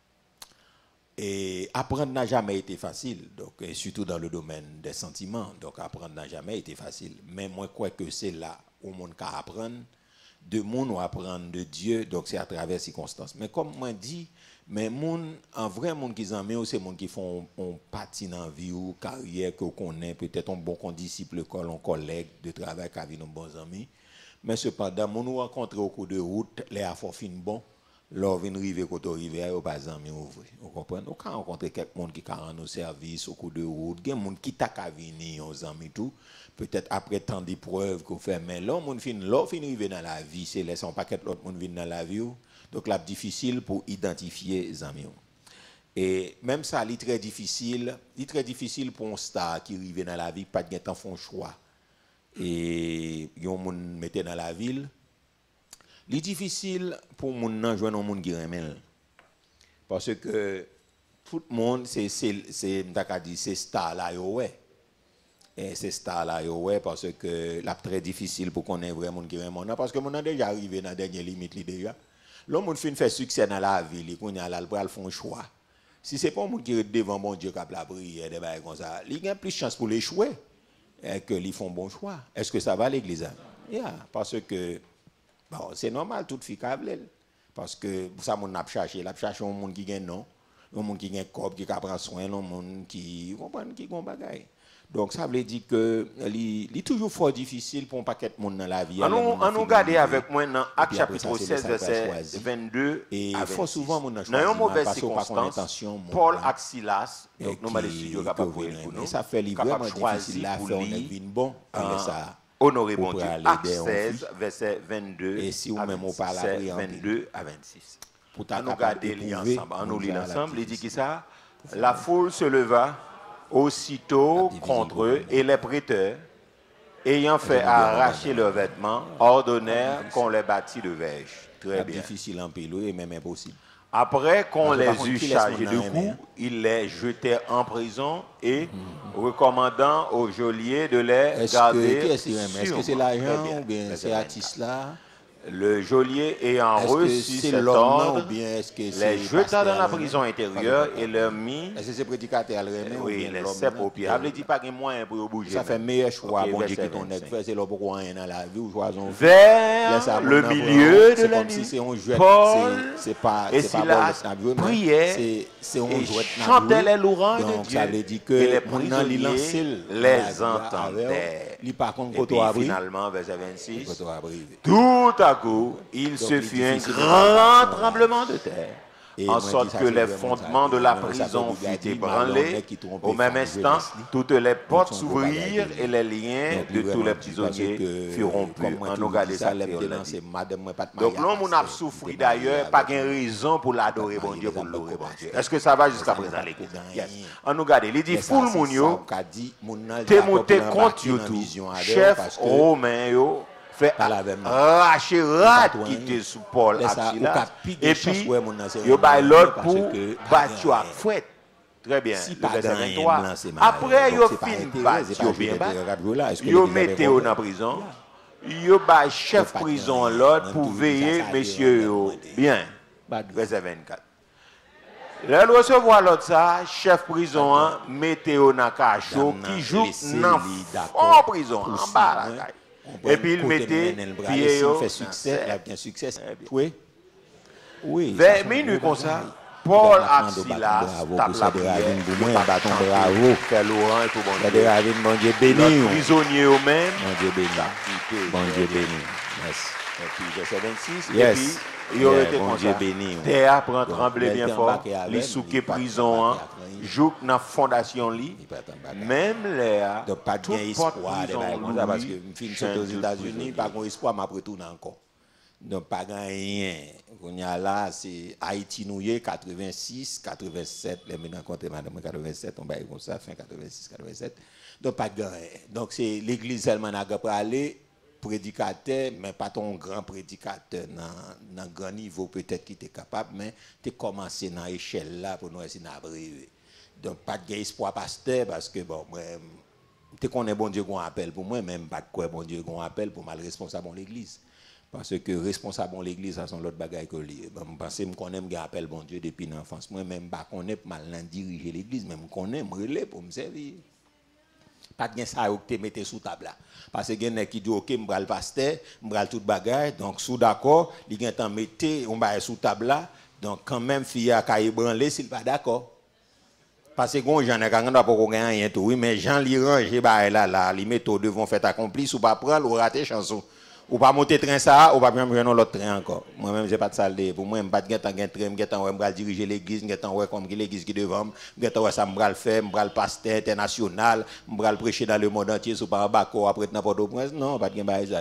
et apprendre n'a jamais été facile, donc et surtout dans le domaine des sentiments. Donc apprendre n'a jamais été facile, mais moi je crois que c'est là où on peut apprendre de monde ou apprendre de Dieu, donc c'est à travers circonstances. Mais comme moi dit, mais moun, en vrai monde qui en met c'est monde qui font on partie dans vie ou carrière que connaît peut-être un bon condisciple école, un collègue de travail qui a vu nos bons amis. Mais cependant, mon nous rencontrer au cours de route, les affaires fin bon, leur vinn river côté rivière au pas amis ouvrir. Vous comprenez? On quand rencontrer quelqu'un qui a nos services au cours de route, il y a monde qui t'a qu'à venir aux amis tout, peut-être après tant d'épreuves qu'on fait mais là monde fin là fin river dans la vie, c'est laisser un paquet l'autre monde vinn dans la vie. Donc là difficile pour identifier les amis. Et même ça, c'est très difficile, c'est très difficile pour un star qui arrive dans la vie, pas de temps font choix. Et yon moun mette dans la ville. C'est difficile pour moun nan joindre un monde qui remel. Parce que tout le monde c'est c'est c'est m'ta dit c'est star là yo ouais. Et c'est star là yo ouais parce que là très difficile pour qu'on ait vraiment qui remel parce que mon a déjà arrivé dans dernière limite li déjà. L'homme fin fait succès dans la ville, il connaît là le font choix. Si c'est pas un monde qui est devant mon Dieu qui a la prière des bails comme ça, il y a plus de chance pour l'échouer que ils font bon choix. Est-ce que ça va l'église? Yeah, parce que bon, c'est normal toute fille câble parce que ça mon n'a cherché, l'a cherché un monde qui gagne non, un monde qui gagne corps qui prend soin, un monde qui comprend qui gon bagaille. Donc ça veut dire que il est toujours fort difficile pour un paquet de monde dans la vie. On nous regarde avec moi dans Actes chapitre seize verset vingt-deux et il faut souvent mon dans une mauvaise circonstance Paul et Silas donc nous les studios capable pour nous ça fait vraiment difficile là faire on est bon ça honorer bon Dieu. Actes seize verset vingt-deux et si ou même on parle après vingt-deux à vingt-six. ta nous garder ensemble, on nous lit ensemble, il dit qui ça? La foule se leva aussitôt contre eux et les prêteurs, ayant fait arracher leurs vêtements, ordonnèrent qu'on les bâtit de verges. Très bien. Difficile en pile, et même impossible. Après qu'on les eut chargés de coups, il les jetait en prison et recommandant au geôlier de les garder. Est-ce que c'est l'argent ou bien c'est l'artiste là? Le geôlier ayant reçu cet ordre, les jeta dans la prison intérieure et leur mis. Est-ce que c'est prédicateur? Oui, les sept au pied. Il dit pas qu'il y a moyen pour bouger. Ça fait meilleur choix, bon Dieu, qui ton est fait, c'est là pour rien dans la vie ou choisons. Vers le milieu de la nuit, Paul et Silas priaient et chantaient les louanges de Dieu. Ça veut dire que les prisonniers les entendaient. Et puis finalement, verset vingt-six, tout à coup, il se fit un grand tremblement de terre, en sorte que les fondements de la prison furent ébranlés. Au même instant, toutes les portes s'ouvrirent et les liens de tous les prisonniers furent rompus. En nous garder ça, donc l'homme a souffert d'ailleurs, pas de raison pour l'adorer, bon Dieu, pour louer, bon Dieu. Est-ce que ça va jusqu'à présent, l'église? En nous garder, il dit, foule mounio, t'es monté contre tout, chef romain, yo, fait arracher rat qui était sous Paul Silas et puis il y a l'autre pour battre à fouet. Très bien. Le verset vingt-trois. Après il a fini battre bien battre. Il a mis dans la prison. Il a chef prison l'autre pour veiller messieurs bien. Verset vingt-quatre. Là recevoir l'autre ça chef prison mettez au na cachot qui joue en prison en bas. Et puis il mettait pied au fait succès, il a bien succès. Oui. Oui. Vers minuit comme ça, Paul et Silas tapent la prière. Bravo. Fait l'orange pour bon Dieu. Bon Dieu béni. Les prisonniers eux-mêmes. Bon Dieu béni. Bon Dieu béni. Yes. Et puis verset vingt-six. Yes. Et puis il aurait été comme ça. Terre prend trembler bien fort. Les souquets prison. Jouk dans fondation li, même les donc pas de espoir de parce que je suis aux États-Unis, pas de espoir m'a retourner encore. Donc pas rien. On y a là c'est Haïti noué quatre-vingt-six, quatre-vingt-sept, les maintenant compter madame quatre-vingt-sept, on va comme ça fin quatre-vingt-six, quatre-vingt-sept. Donc pas de rien. Donc c'est l'église seulement n'a pas aller prédicateur mais pas ton grand prédicateur dans dans grand niveau peut-être qui était capable mais tu commencé dans échelle là pour nous essayer d'arriver. Donc pas de espoir pasteur parce que bon moi tu connais bon Dieu qu'on appelle pour moi même pas quoi bon Dieu qu'on appelle pour mal responsable de l'église parce que responsable de l'église ça sont l'autre bagaille que lui bon pense me connais me appelle bon Dieu depuis l'enfance moi même pas connais mal diriger l'église même connais me relais pour me servir pas de ça que tu mettez sous table là parce que quelqu'un qui dit OK me bral pasteur me bral toute bagaille donc sous d'accord il gagne temps mettez on va sous table là donc quand même fille a caille branler s'il pas d'accord. Parce que quand j'en ai quand on doit pas gagner rien tout oui mais Jean li ranger ba là là les méthodes devant fait accompli ou pas prendre ou rater chanson ou pas monter train ça ou pas même prendre l'autre train encore moi même j'ai pas de salle pour moi me pas gain temps gain train gain temps ouais me diriger l'église gain temps ouais comme l'église qui devant gain temps ouais ça me bral faire me bral pasteur international me bral prêcher dans le monde entier sous par Bako après n'importe où non pas gain ba ça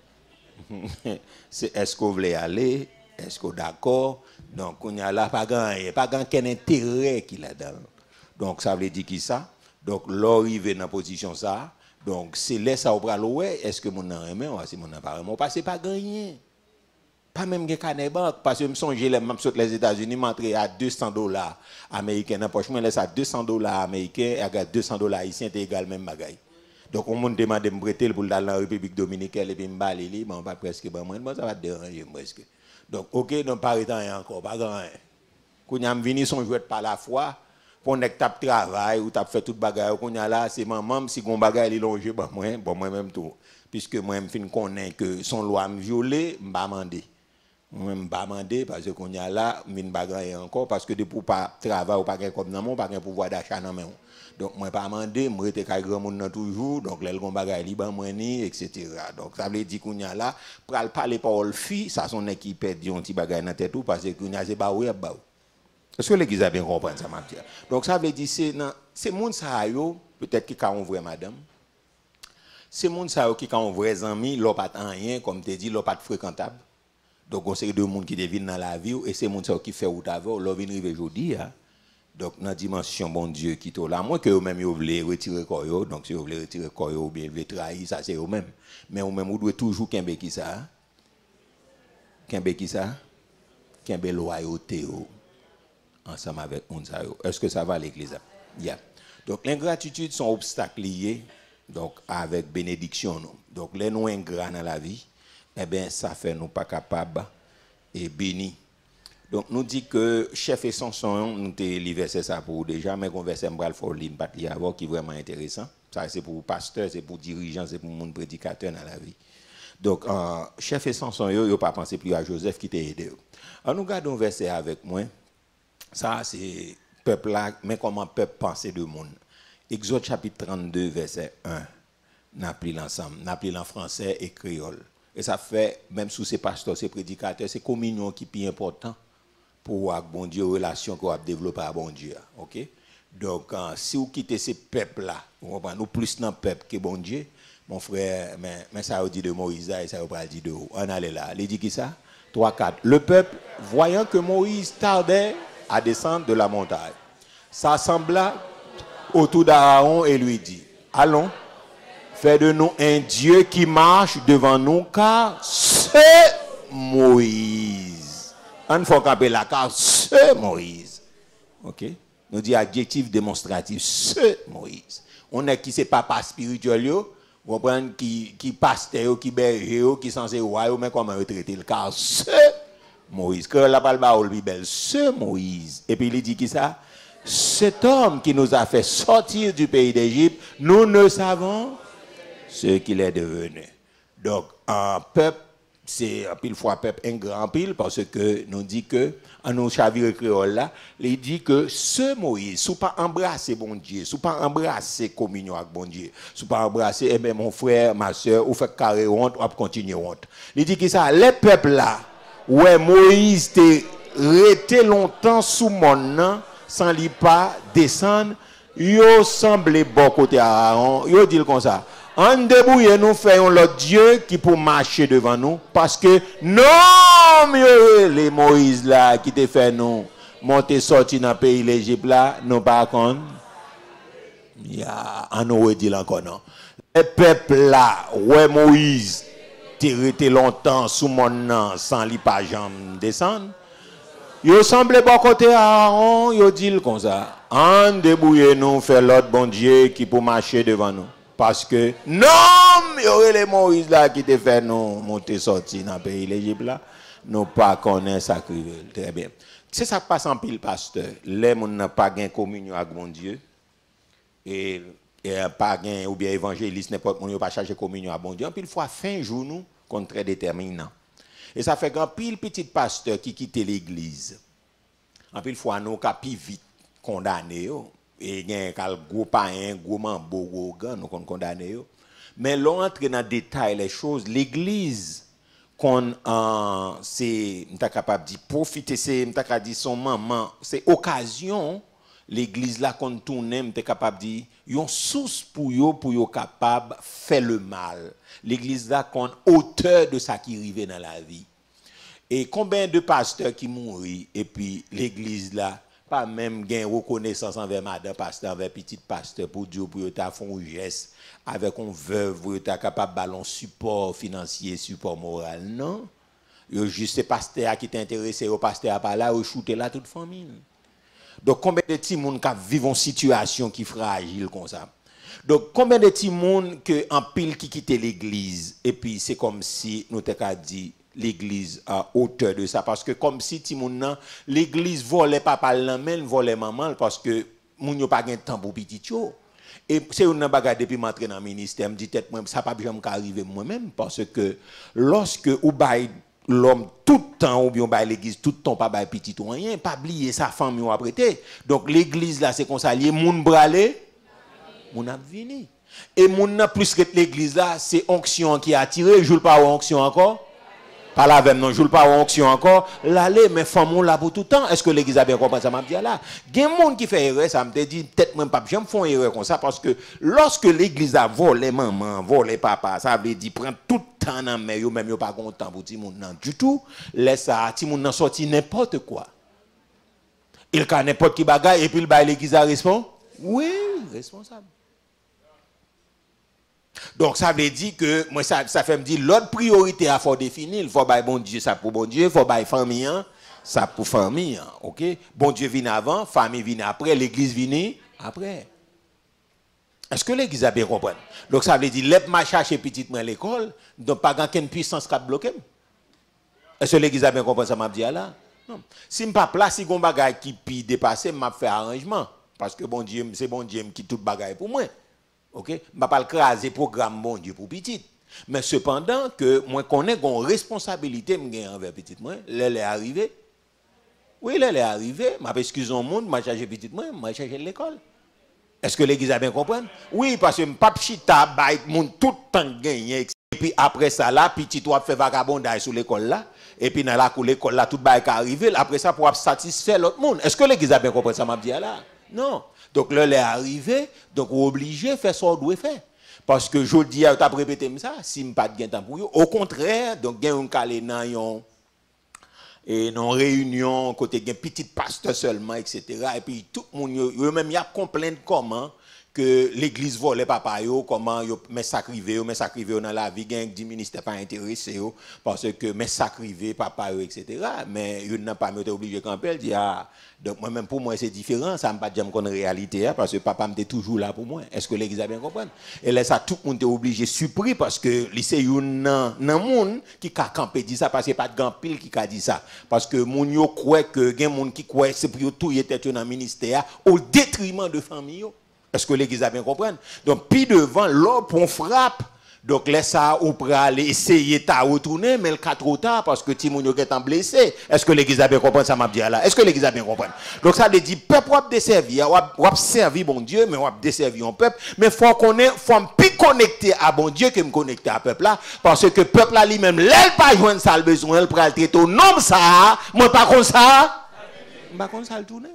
c'est est-ce que vous voulez aller est-ce que d'accord donc on y a là pas gain pas gain quel intérêt qu'il a dedans. Donc ça veut dire qui ça? Donc l'arrivée dans position ça. Donc c'est là ça au bras ouais, est-ce que mon aimé ou si mon pas moi parce que pas gagné. Pas même que canet banque parce que me songe les même sur les États-Unis m'entrer à deux cents dollars américains dans poche moi laisse à deux cents dollars américains et à deux cents dollars haïtiens c'est égal même bagaille. Donc on me demande de me prêter pour aller dans la République dominicaine et puis me baler li, bon pas presque pas moi ça va déranger presque. Donc OK donc pas rien encore pas grand. Quand y a venu son jouet par la foi pour nek tap travail ou tap fait toute bagaille qu'on y a là c'est maman si gon bagaille li longe bon moi bon moi même tout puisque moi me fin connais que son loi me violer m'pa mandé moi m'pa mandé parce que qu'on y a là mine bagaille encore parce que de pour pas travail ou pas comme dans mon pas gain pouvoir d'achat dans main donc moi pas mandé moi était kay grand monde toujours donc les gon bagaille li ban moi ni etc. donc ça veut dire qu'on y a là pral parler parole fi ça son équipe perd un petit bagaille dans tête tout parce que qu'on y a c'est ba oui ba. Est-ce que l'église a bien compris ça, ma pierre? Donc ça veut dire c'est c'est monde ça yo peut-être qui ka on vrai madame. C'est monde ça qui ka on vrai ami, l'on pas rien comme tu dit, l'on pas fréquentable. Donc, on sait deux monde qui viennent dans la vie, et c'est monde qui fait ou d'avant, leur vient arriver aujourd'hui. Donc, dans la dimension, bon Dieu, qui est là, moi que eux-mêmes, vous voulez retirer quoi, donc si vous voulez retirer quoi, ou bien vous voulez trahir, ça c'est eux-mêmes. Mais vous-même, vous devez toujours qu'un qui ça. Qu'un qui ça? Qu'un loyauté ensemble avec nous. Est-ce que ça va l'église? Yeah. Donc, l'ingratitude sont obstacles liés donc, avec bénédiction. Donc, les nous ingrats dans la vie, eh bien, ça fait nous pas capables et bénis. Donc, nous dit que chef et Samson, nous avons versé ça pour déjà, mais qu'on verset mbral for lim pat li avoir qui est vraiment intéressant. Ça, c'est pour pasteur, c'est pour dirigeant, c'est pour mon prédicateur dans la vie. Donc, euh, chef et Samson, yo, yo pas pensé plus à Joseph qui t'a aidé. Alors, nous gardons verset avec moi. Ça, c'est peuple là, mais comment peuple penser de monde. Exode chapitre trente-deux, verset un. N'a pris l'ensemble, n'a pris en français et créole. Et ça fait, même sous ces pasteurs, ces prédicateurs, c'est communion qui est plus important pour avec bon Dieu, relation qu'on a développée à bon Dieu. Ok? Donc, euh, si vous quittez ces peuples-là, nous plus dans le peuple que bon Dieu, mon frère, mais, mais ça vous dit de Moïse et ça vous dit de vous. On allait là. Il dit qui ça? trois, quatre. Le peuple, voyant que Moïse tardait à descendre de la montagne, s'assembla autour d'Aaron et lui dit, allons, fais de nous un Dieu qui marche devant nous, car c'est Moïse. On faut camper là, car c'est Moïse. Ok? Nous dit adjectif démonstratif, c'est Moïse. On est qui c'est papa spirituel, yo, on prend qui qui pasteur, qui berger, qui censé roi, mais comment retraiter le car c'est Moïse. Que la parole baoul bibel, c'est Moïse. Et puis il dit qui ça? Cet homme qui nous a fait sortir du pays d'Égypte, nous ne savons ce qu'il est devenu. Donc, un peuple, c'est un pile fois peuple, un grand pile, parce que nous dit que, en nous chavire créole là, il dit que ce Moïse, si pas embrasser bon Dieu, si pas embrasser communion avec bon Dieu, si pas embrasser, eh bien, mon frère, ma soeur, ou fait carré honte, ou continuer honte. Il dit que ça, les peuples là, ouais, Moïse t'est resté longtemps sous mon nom, sans lui pas descendre, yo semble bon côté Aaron, yo dit comme ça. En débrouille, nous faisons l'autre Dieu qui peut marcher devant nous. Parce que non, mieux les Moïse là qui te fait nous monter sortir dans le pays l'Égypte là, nous par contre. Il y a un autre dit encore non. Les peuples là, ouais Moïse, t'es resté longtemps sous mon nom sans lui pas jamais descendre. Yo semble bon côté Aaron, yo dit comme ça. En débrouille, nous faisons l'autre bon Dieu qui peut marcher devant nous. Parce que, non, il y aurait les Moïse là qui te fait nous monter sortir dans le pays l'Égypte là. Nous pas connaître ça crivel. Très bien. C'est ça qui passe en pile, pasteur. Les gens n'ont pas de communion avec mon Dieu. Et, et pas gain ou bien évangéliste, n'importe qui n'a pas cherché communion avec mon Dieu. En pile fois, fin jour, nous, qu'on très déterminant. Et ça fait qu'un pile petit pasteur qui quitte l'église. En pile fois, nous, qui vite condamné. Et il y a un gros païen, gros mambo, gros gars, nous qu'on condamne. Mais l'on entre dans le détail les choses, l'église, qu'on euh, c'est capable de profiter, c'est capable de son maman, c'est occasion, l'église là qu'on tourne, t'es capable de dire, yon source pour yo, pour yo capable faire le mal. L'église là qu'on auteur de ça qui arrive dans la vie. Et combien de pasteurs qui mourent, et puis l'église là, pas même gain reconnaissance envers madame pasteur, envers petit pasteur pour Dieu, pour être à fond geste, avec un veuve, pour être capable de ballon support financier, support moral. Non. Yo juste c'est pasteur qui t'intéresse au pasteur pas là, ou shooter là toute famille. Donc combien de petits monde qui vivent une situation qui fragile comme ça. Donc combien de petits monde que en pile qui quitte l'église et puis c'est comme si nous t'ai dit l'église à hauteur de ça parce que comme si ti moun nan l'église volait papa l'amène volait maman parce que moun yo pas gain temps pour petit yo et c'est une bagarre depuis m'entrer dans le ministère me dit tête moi ça pas jamais arriver moi même parce que lorsque ou bail l'homme tout temps ou bien bail l'église tout temps pas bail petit ou rien pas oublier sa femme yo apprêté donc l'église là c'est comme ça lié moun bralé moun a vini et moun nan plus que l'église là c'est onction qui a attiré joue pas onction encore. Pas la même non, je pas en onction encore. L'aller, mais femme là pour tout le temps. Est-ce que l'église a bien compris ça m'a dit là? Il y a un monde qui fait erreur, ça me dit peut-être même pas j'aime faire erreur comme ça parce que lorsque l'église a volé maman, volé papa, ça veut dire prendre tout le temps dans mais yo même yo pas content pour ti moun nan du tout. Laisse ça ti moun nan sorti n'importe quoi. Il ka n'importe qui bagaille et puis le bail l'église a responsable. Oui, responsable. Donc ça veut dire que moi ça, ça fait me dire l'autre priorité à faut définir, il faut bailler bon Dieu ça pour bon Dieu, il faut bailler famille ça pour famille, OK? Bon Dieu vient avant, famille vient après, l'église vient après. Est-ce que l'église a bien compris? Donc ça veut dire l'ep m'a chercher petite moi à l'école, donc pas aucune puissance qui bloquer. Est-ce que l'église a bien compris ça m'a dit là? Non. Si me pas place si gon bagaille qui pi dépasser, m'a fait arrangement parce que bon Dieu, c'est bon Dieu qui tout bagaille pour moi. OK, m'a pas le craser programme bon Dieu pour petite. Mais cependant que moi connais gon responsabilité me envers petite moi, elle est arrivée. Oui, elle est arrivée, m'a excuse au monde, m'a chargé petite moi, m'a chargé l'école. Est-ce que l'église a bien compris? Oui, parce que m'pa chita bail monde tout temps gagné et puis après ça là, petit toi fait vagabondage sur l'école là et puis dans la cour l'école là tout bail qui arrivé, après ça pour satisfaire l'autre monde. Est-ce que l'église a bien compris ça m'a dit là? Non. Donc là, elle est arrivée, donc on est obligé de faire ce qu'on doit faire. Parce que je dis, tu as répété ça, si je n'ai pas de temps pour eux. Au contraire, donc il y a un calé dans une réunion, côté un petit pasteur seulement, et cetera. Et puis tout le monde, eux-mêmes, il y a complaint comment que l'église volait papa yo, comment yo mais sacrivé mais sacrivé dans la vie, gain dix ministères pas intéressé parce que mais sacrivé papa yo et cetera. Mais il n'a pas été obligé quand elle dit ah donc moi même pour moi c'est différent, ça me pas dire qu'on réalité hein, parce que papa m'était toujours là pour moi. Est-ce que l'église a bien compris? Et là ça tout le monde est obligé surpris parce que lycée une nan nan monde qui ka camper dit ça parce que pas de grand pile qui ka dit ça parce que moun yo croit que gen monde qui croit c'est pour tout y était dans ministère au détriment de famille yo. Est-ce que l'église a bien compris? Donc, puis devant, l'autre, on frappe. Donc, laisse ça, on peut aller essayer de retourner, mais le cas trop tard parce que Timounio est en blessé. Est-ce que l'église a bien compris ça m'a dit là? Est-ce que l'église a bien compris? Donc, ça veut dire, peuple va desservir, va servir bon Dieu, mais va desservir un peuple. Mais il faut qu'on ait, faut plus connecter à bon Dieu que me connecter à peuple là. Parce que peuple là lui-même, l'aile pas joindre ça le besoin, il prend le traiter au nom ça, moi pas comme ça. Pas comme ça le tourner.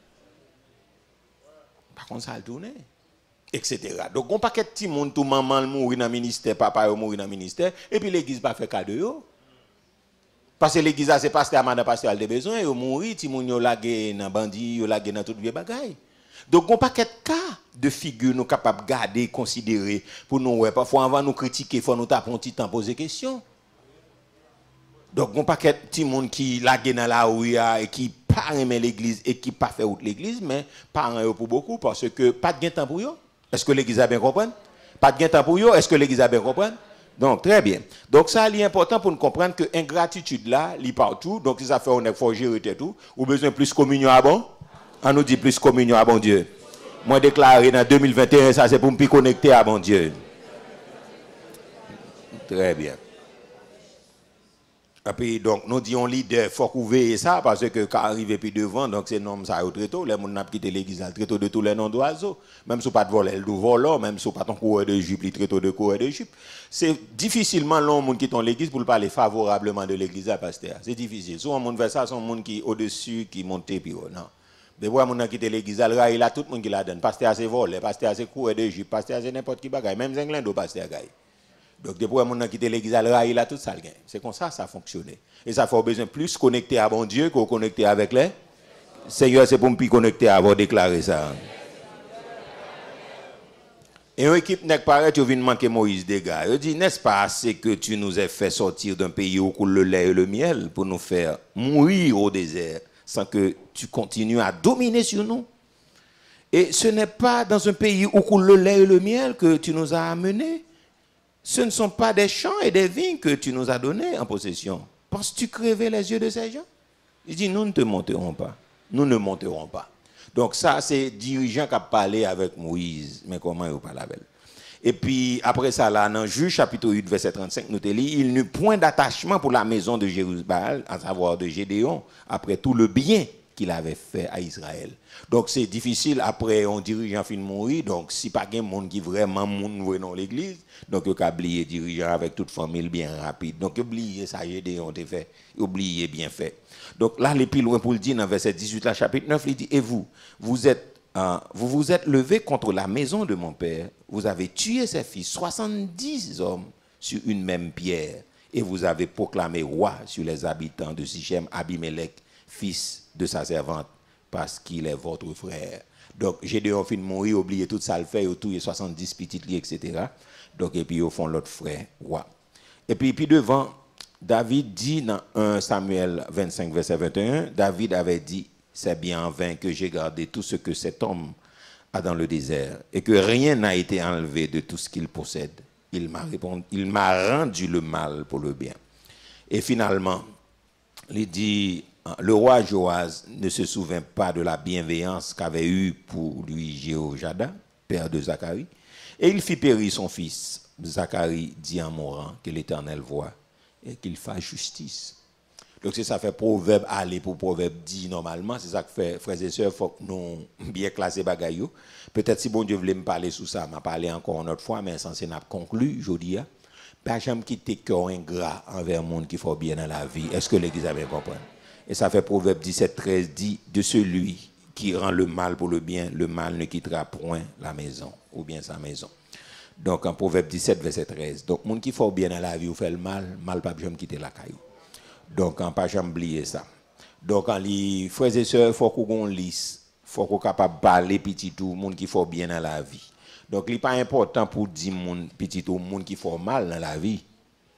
Comme ça, tourner, et cetera. Donc, on paquet de petits monde, tout maman mourir dans le ministère, papa mourir dans le ministère, et puis l'église pas fait cadeau. Parce que l'église, c'est pasteur, madame pasteur, elle a besoin, ils mourir, petit monde, ils lagué dans bandit, ils lagué dans tout vieux bagaille. Donc, on paquet de cas de figures nous capables de garder, considérer, pour nous, ouais, parfois, avant nous critiquer, il faut nous taper un petit temps, poser des questions. Donc, on paquet de petits monde qui lagué dans la rue et qui pas aimer l'église et qui pas fait outre l'église mais pas en pour beaucoup parce que pas de gain temps pour eux. Est-ce que l'église a bien compris? Pas de gain temps pour eux. Est-ce que l'église a bien compris? Donc très bien. Donc ça est important pour nous comprendre que ingratitude là, li partout. Donc ça fait on est faut gérer tout ou besoin plus communion à bon. On nous dit plus communion à bon Dieu. Moi déclaré dans deux mille vingt et un ça c'est pour me connecter à bon Dieu. Très bien. Et puis, donc, nous disons leader, il faut couvrir ça, parce que quand arrive puis devant, donc c'est nom ça très tôt, les gens n'ont quitté l'église très tôt de tous les noms d'oiseaux, même si pas de voler, le volant, même si pas ton coureur de jupe, très tôt de coureur de jupe. C'est difficilement l'homme qui quitte l'église pour parler favorablement de l'église à pasteur. C'est difficile. Souvent, on fait ça, c'est un monde qui au-dessus, qui monte, puis non. Mais moi, on a quitté l'église, il a tout le monde qui la donne. Pasteur, c'est volé, pasteur, c'est coureur de jupe, pasteur, c'est n'importe qui bagaille, même Zenglendo, pasteur, gagne. Donc, depuis que mon a quitté l'église, il a tout ça. C'est comme ça ça fonctionne. Et ça fait besoin plus connecter à bon Dieu que connecter avec les. Seigneur, c'est pour me connecter à avoir déclaré ça. Et une équipe n'est pas tu viens manquer Moïse des gars. Il dit, n'est-ce pas assez que tu nous aies fait sortir d'un pays où coule le lait et le miel pour nous faire mourir au désert sans que tu continues à dominer sur nous? Et ce n'est pas dans un pays où coule le lait et le miel que tu nous as amenés. Ce ne sont pas des champs et des vignes que tu nous as donnés en possession. Penses-tu crever les yeux de ces gens? Il dit, nous ne te monterons pas. Nous ne monterons pas. Donc ça, c'est dirigeant qui a parlé avec Moïse. Mais comment il parle avec elle? Et puis, après ça, là, dans Juge chapitre huit, verset trente-cinq, nous te lit, il n'eut point d'attachement pour la maison de Jérusalem, à savoir de Gédéon, après tout le bien qu'il avait fait à Israël. Donc c'est difficile, après on dirigeant fin mourir, donc si pas quelqu'un monde qui vraiment moun dans l'église, donc il a oublié dirigeant avec toute famille bien rapide. Donc oublié ça y est, on te fait, oublié bien fait. Donc là, les plus loin pour le dire, dans verset dix-huit, là, chapitre neuf, il dit, et vous, vous êtes, euh, vous vous êtes levé contre la maison de mon père, vous avez tué ses fils, soixante-dix hommes sur une même pierre, et vous avez proclamé roi sur les habitants de Sichem, Abimelech, fils de sa servante, parce qu'il est votre frère. Donc, Gédéon fin mourir, oublié tout ça le fait, autour il soixante-dix petites liées, et cetera. Donc, et puis au fond, l'autre frère, roi. Et puis, puis devant, David dit dans un Samuel vingt-cinq, verset vingt et un, David avait dit, c'est bien en vain que j'ai gardé tout ce que cet homme a dans le désert, et que rien n'a été enlevé de tout ce qu'il possède. Il m'a répondu, il m'a rendu le mal pour le bien. Et finalement, il dit, le roi Joas ne se souvint pas de la bienveillance qu'avait eue pour lui Jéhojada, père de Zacharie, et il fit périr son fils. Zacharie dit en mourant que l'Éternel voit et qu'il fasse justice. Donc c'est ça fait proverbe aller pour proverbe dit normalement, c'est ça que fait frères et sœurs, faut que nous bien classer bagaille. Peut-être si bon Dieu voulait me parler sur ça, m'a parlé encore une autre fois, mais censé n'a conclu aujourd'hui. Pas jamais quitter cœur ingrat envers le monde qui faut bien dans la vie. Est-ce que l'église a bien compris? Et ça fait proverbe dix-sept, treize dit, de celui qui rend le mal pour le bien, le mal ne quittera point la maison ou bien sa maison. Donc en proverbe dix-sept, verset treize. Donc monde qui faut bien dans la vie ou fait le mal, mal pas jamais quitter la caillou. Donc en pas jamais oublier ça. Donc en les frères et sœurs, faut qu'on lisse, faut qu'on capable parler petit tout monde qui faut bien dans la vie. Donc il n'est pas important pour dire monde petit tout monde qui faut mal dans la vie.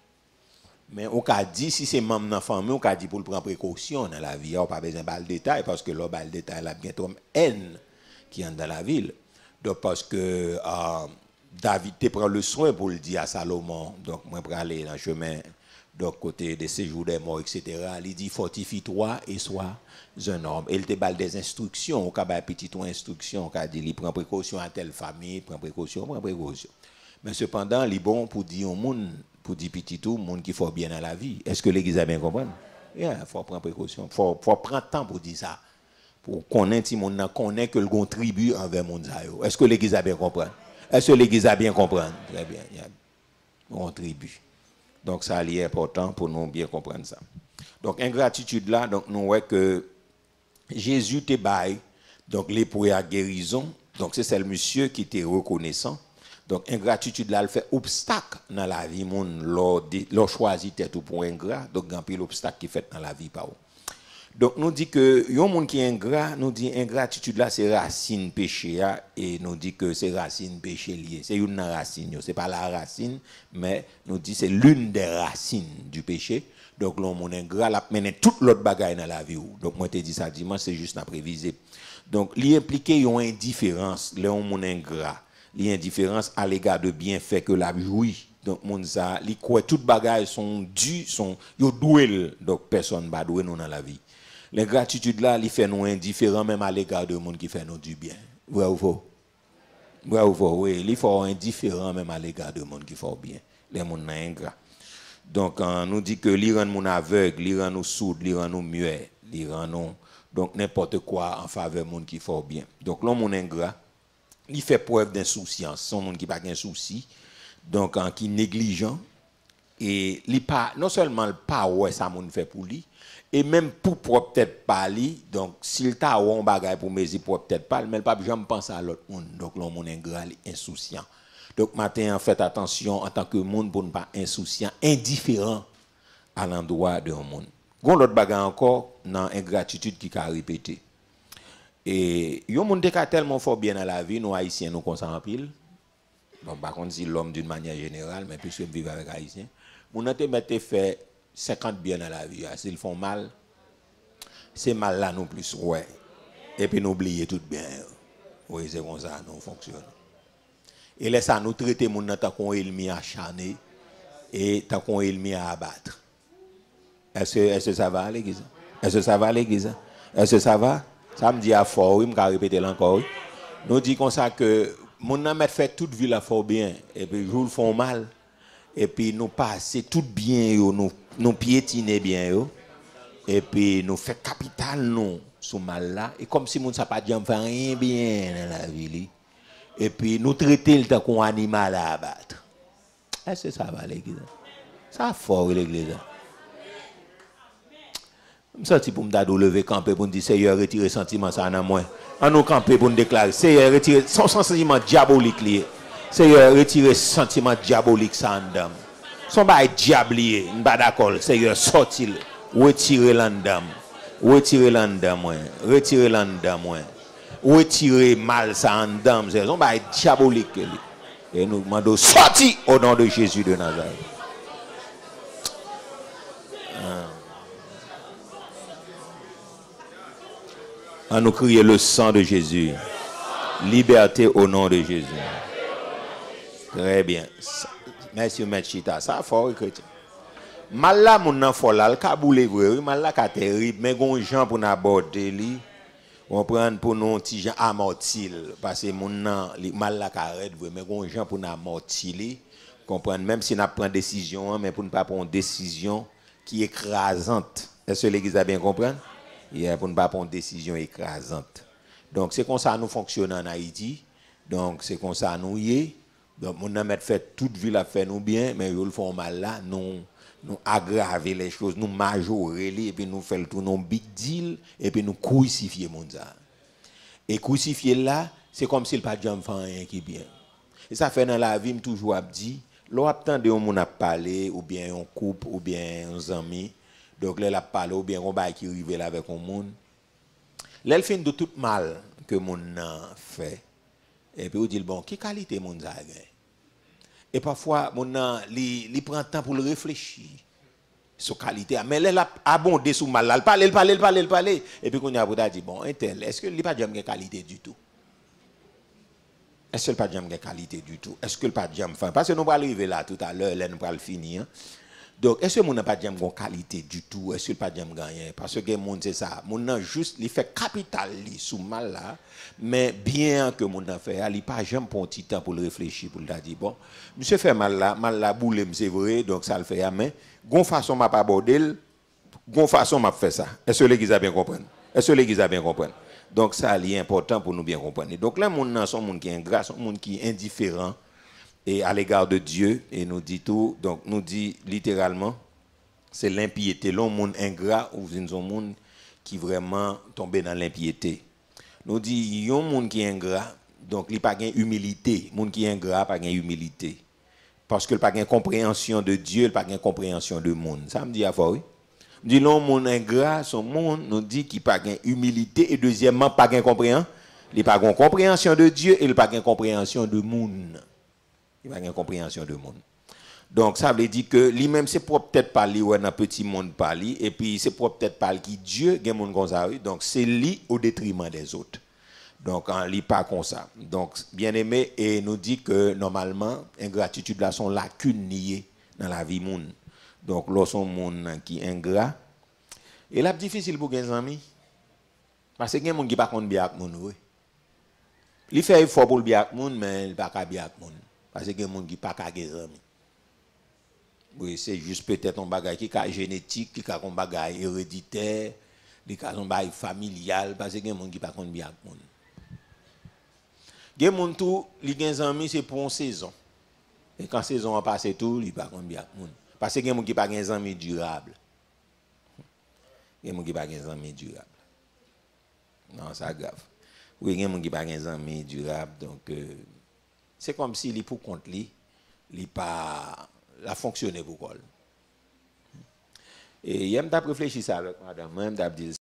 Mais on a dit, si c'est membre de la famille, on a dit pour prendre précaution dans la vie. On n'a pas besoin de le détail, parce que là, le détail, il y a bientôt haine qui est dans la ville. Donc, parce que euh, David te prend le soin pour le dire à Salomon, donc moi, pour aller dans le chemin, donc côté des séjours des morts, et cetera, il dit, fortifie-toi et sois un homme. Et il te balle des instructions, on a des petites instructions, on a dit, il prend précaution à telle famille, prend précaution, prend précaution. Mais cependant, il est bon pour dire au monde, pour dire petit tout, monde qui faut bien dans la vie. Est-ce que l'église a bien compris? Il yeah, faut prendre précaution. Il faut, faut prendre temps pour dire ça. Pour connaître si monde connaît que le contribue envers monde. Est-ce que l'église a bien compris? Est-ce que l'église a bien compris? Très bien. Il y a on tribue. Donc ça est important pour nous bien comprendre ça. Donc ingratitude là, donc nous voyons que Jésus te baille, donc les pour la guérison. Donc c'est le monsieur qui était reconnaissant. Donc, ingratitude là, elle fait obstacle dans la vie, mon l'on choisit tête pour ingrat, donc il y a un peu l'obstacle qui fait dans la vie par où. Donc, nous dit que yon monde qui est ingrat, nous dit ingratitude là, c'est racine péché, et nous dit que c'est racine péché lié. C'est une racine, c'est pas la racine, mais nous dit c'est l'une des racines du péché. Donc, l'on monde ingrat, la mène toute l'autre bagaille dans la vie. Donc, moi, je te dis ça dimanche, c'est juste à préviser. Donc, l'y impliquer yon indifférence, l'on monde ingrat. L'indifférence à l'égard de bienfaits que la jouit. Donc, mon ça, li quoi toutes bagages sont dus, sont yo doué, donc personne va doué nous dans la vie. L'ingratitude là, il fait nous indifférents même à l'égard de monde qui fait nous du bien. Vrai ou faux? Vrai ou faux? Oui, il faut indifférent même à l'égard de monde qui fait bien. Les monde ingrat. Donc, on nous dit que li rend nous aveugle, li rend nous sourd, li rend nous muet, li rend nous donc n'importe quoi en faveur de monde qui fait bien. Donc, l'homme mon ingrat, il fait preuve d'insouciance, son monde qui n'a pas de souci, donc en qui négligent, et il pas, non seulement le pas ouais ça monde fait pour lui, et même pour peut-être pas lui, donc s'il t'a un bagage pour me dire pour peut-être pas, mais il pas jamais penser à l'autre monde, donc l'homme monde ingrat, insouciant. Donc matin, faites attention en tant que monde pour ne pas insouciant, indifférent à l'endroit de un monde. Gon l'autre bagage encore dans ingratitude qui a répété. Et yon moun te ka tellement fort bien dans la vie, nous haïtiens nous consent en pile. Bon, par contre, si l'homme d'une manière générale, mais puisque je vis avec haïtiens, moun te mette fait cinquante bien dans la vie. S'ils font mal, c'est mal là nous plus, ouais. Et puis nous oublier tout bien. Oui, c'est comme ça, nous fonctionne. Et laisse ça nous traiter moun tant qu'on ennemi acharné et tant qu'on ennemi à abattre. Est-ce que, est-ce que ça va l'église? Est-ce que ça va l'église? Est-ce que ça va? Ça me dit à fort, oui, je vais répéter encore. Nous dit comme ça que mon âme fait toute vie la fort bien, et puis les jours font mal, et puis nous passer tout bien, yo, nous, nous piétiner bien, yo, et puis nous fait capital, nous, sous mal là et comme si moun ça pas jamais fait rien bien dans la vie et puis nous traiter le temps qu'on animal à abattre. Est-ce que ça va l'église? Ça fort l'église. Je me sens pour me lever camper pour me dire Seigneur retirer sentiment ça dans moi. En nous camper pour nous déclarer Seigneur retirer son sentiment diabolique lié. Seigneur retirer sentiment diabolique ça en dedans. Son bail diablier, on pas d'accord. Seigneur sorti retirer l'endam. Retirer l'endam moi. Retirer l'endam moi. Retirer mal ça en dedans, c'est son bail diabolique. Et nous demandons sorti au nom de Jésus de Nazareth. On nous crier le sang de Jésus. Liberté au nom de Jésus. Très bien. Merci, M. Chita. Ça, fort, chrétien. Mal là, mon enfant là, le caboulé, mal là, c'est terrible. Mais gon gens pour aborder li, on prend pour nous petit gens amortil. Parce que mon mal là, carré, mais gon gens pour amortir li, comprendre même si on prend décision, mais pour ne pas prendre décision qui est écrasante. Est-ce que l'église a bien compris? Yeah, pour ne pas prendre une décision écrasante. Donc, c'est comme ça que nous fonctionnons en Haïti. Donc, c'est comme ça que nous y est. Donc, nous avons fait toute ville à faire nous bien, mais ils le font mal là. Nous, nous aggraver les choses, nous majorer, et puis nous faire tout nos big deal, et puis nous crucifier mon ça. Et crucifier là, c'est comme si le pas de jamais fait rien qui bien. Et ça fait dans la vie, je toujours dit, l'on attend de on a parlé, ou bien on couple, ou bien un ami. Donc, là, la parole ou bien on va qui arrive là avec un monde. Là, elle fait de tout mal que mon fait. Et puis, on dit, bon, quelle qualité mon a gagné? Et parfois, mon il prend temps pour le réfléchir sur qualité. Mais là, elle a abondé sur mal. Elle parle, elle parle, elle parle, elle parle. Et puis, on a dit, bon, est-ce que il n'a pas de qualité du tout? Est-ce qu'il n'a pas de qualité du tout? Est-ce qu'il n'a pas de qualité? Parce que nous allons arriver là tout à l'heure, là, nous allons finir. Donc, est-ce que mon n'a pas de qualité du tout? Est-ce qu'il n'a pas de gagner? Parce que mon c'est ça. Mon n'a juste, il fait capital sous mal là, mais bien que mon n'a fait, il n'a pas jamais pour un petit temps pour le réfléchir, pour le dire, bon, monsieur fait mal là, mal là, boule, c'est vrai, donc ça le fait, mais, gon façon m'a pas abordé, gon façon m'a fait ça. Est-ce que l'église a bien compris? Est-ce que l'église a bien compris? Donc, ça, c'est important pour nous bien comprendre. Donc, là, mon n'a son monde qui est ingrat, son monde qui est indifférent, et à l'égard de Dieu, et nous dit tout, donc nous dit littéralement, c'est l'impiété. L'homme monde ingrat ou un monde qui vraiment tombé dans l'impiété. Nous dit, il y a un monde qui est ingrat, donc il n'y a pas d'humilité. Le monde qui est ingrat, pas d'humilité. Parce qu'il n'y a pas de compréhension de Dieu, il n'y a pas de compréhension de monde. Ça me dit à fois, oui. Nous dit, l'homme monde ingrat, son monde nous dit qu'il n'y a pas d'humilité, et deuxièmement, pas de compréhension. Il n'y a pas de compréhension de Dieu, et il n'y a pas de compréhension de monde. Il n'y a pas de compréhension de monde. Donc, ça veut dire que lui-même, c'est peut-être pas lui ou un petit monde pas lui, et puis c'est peut-être pas qui Dieu, qui monde comme ça, donc c'est lui au détriment des autres. Donc, on lit pas comme ça. Donc, bien aimé, et nous dit que normalement, ingratitude là sont lacunes liées dans la vie monde. Donc, lorsqu'on monde qui est ingrat, et là, difficile pour les amis, parce que les gens qui ne pas bien avec monde, oui. Il fait effort pour le bien avec monde, mais il ne pas bien avec monde. Parce que les gens qui ne pas avec les amis. Oui, c'est juste peut-être un bagage qui est génétique, qui est un bagage héréditaire, qui est un bagage familial, parce que les gens qui ne pas bien avec monde. Les gens tout, les gens amis, c'est pour une saison. Et quand la saison a passé tout, ils ne pas bien avec monde. Parce que les gens qui ne pas des amis durables. Les gens qui ne pas des amis durables. Non, c'est grave. Oui, il y a des gens qui n'ont pas des amis durables. Donc, euh, c'est comme si les pour compte lui, il pas la fonctionner pour quoi. Et il y a réfléchi ça avec madame, même d'abdil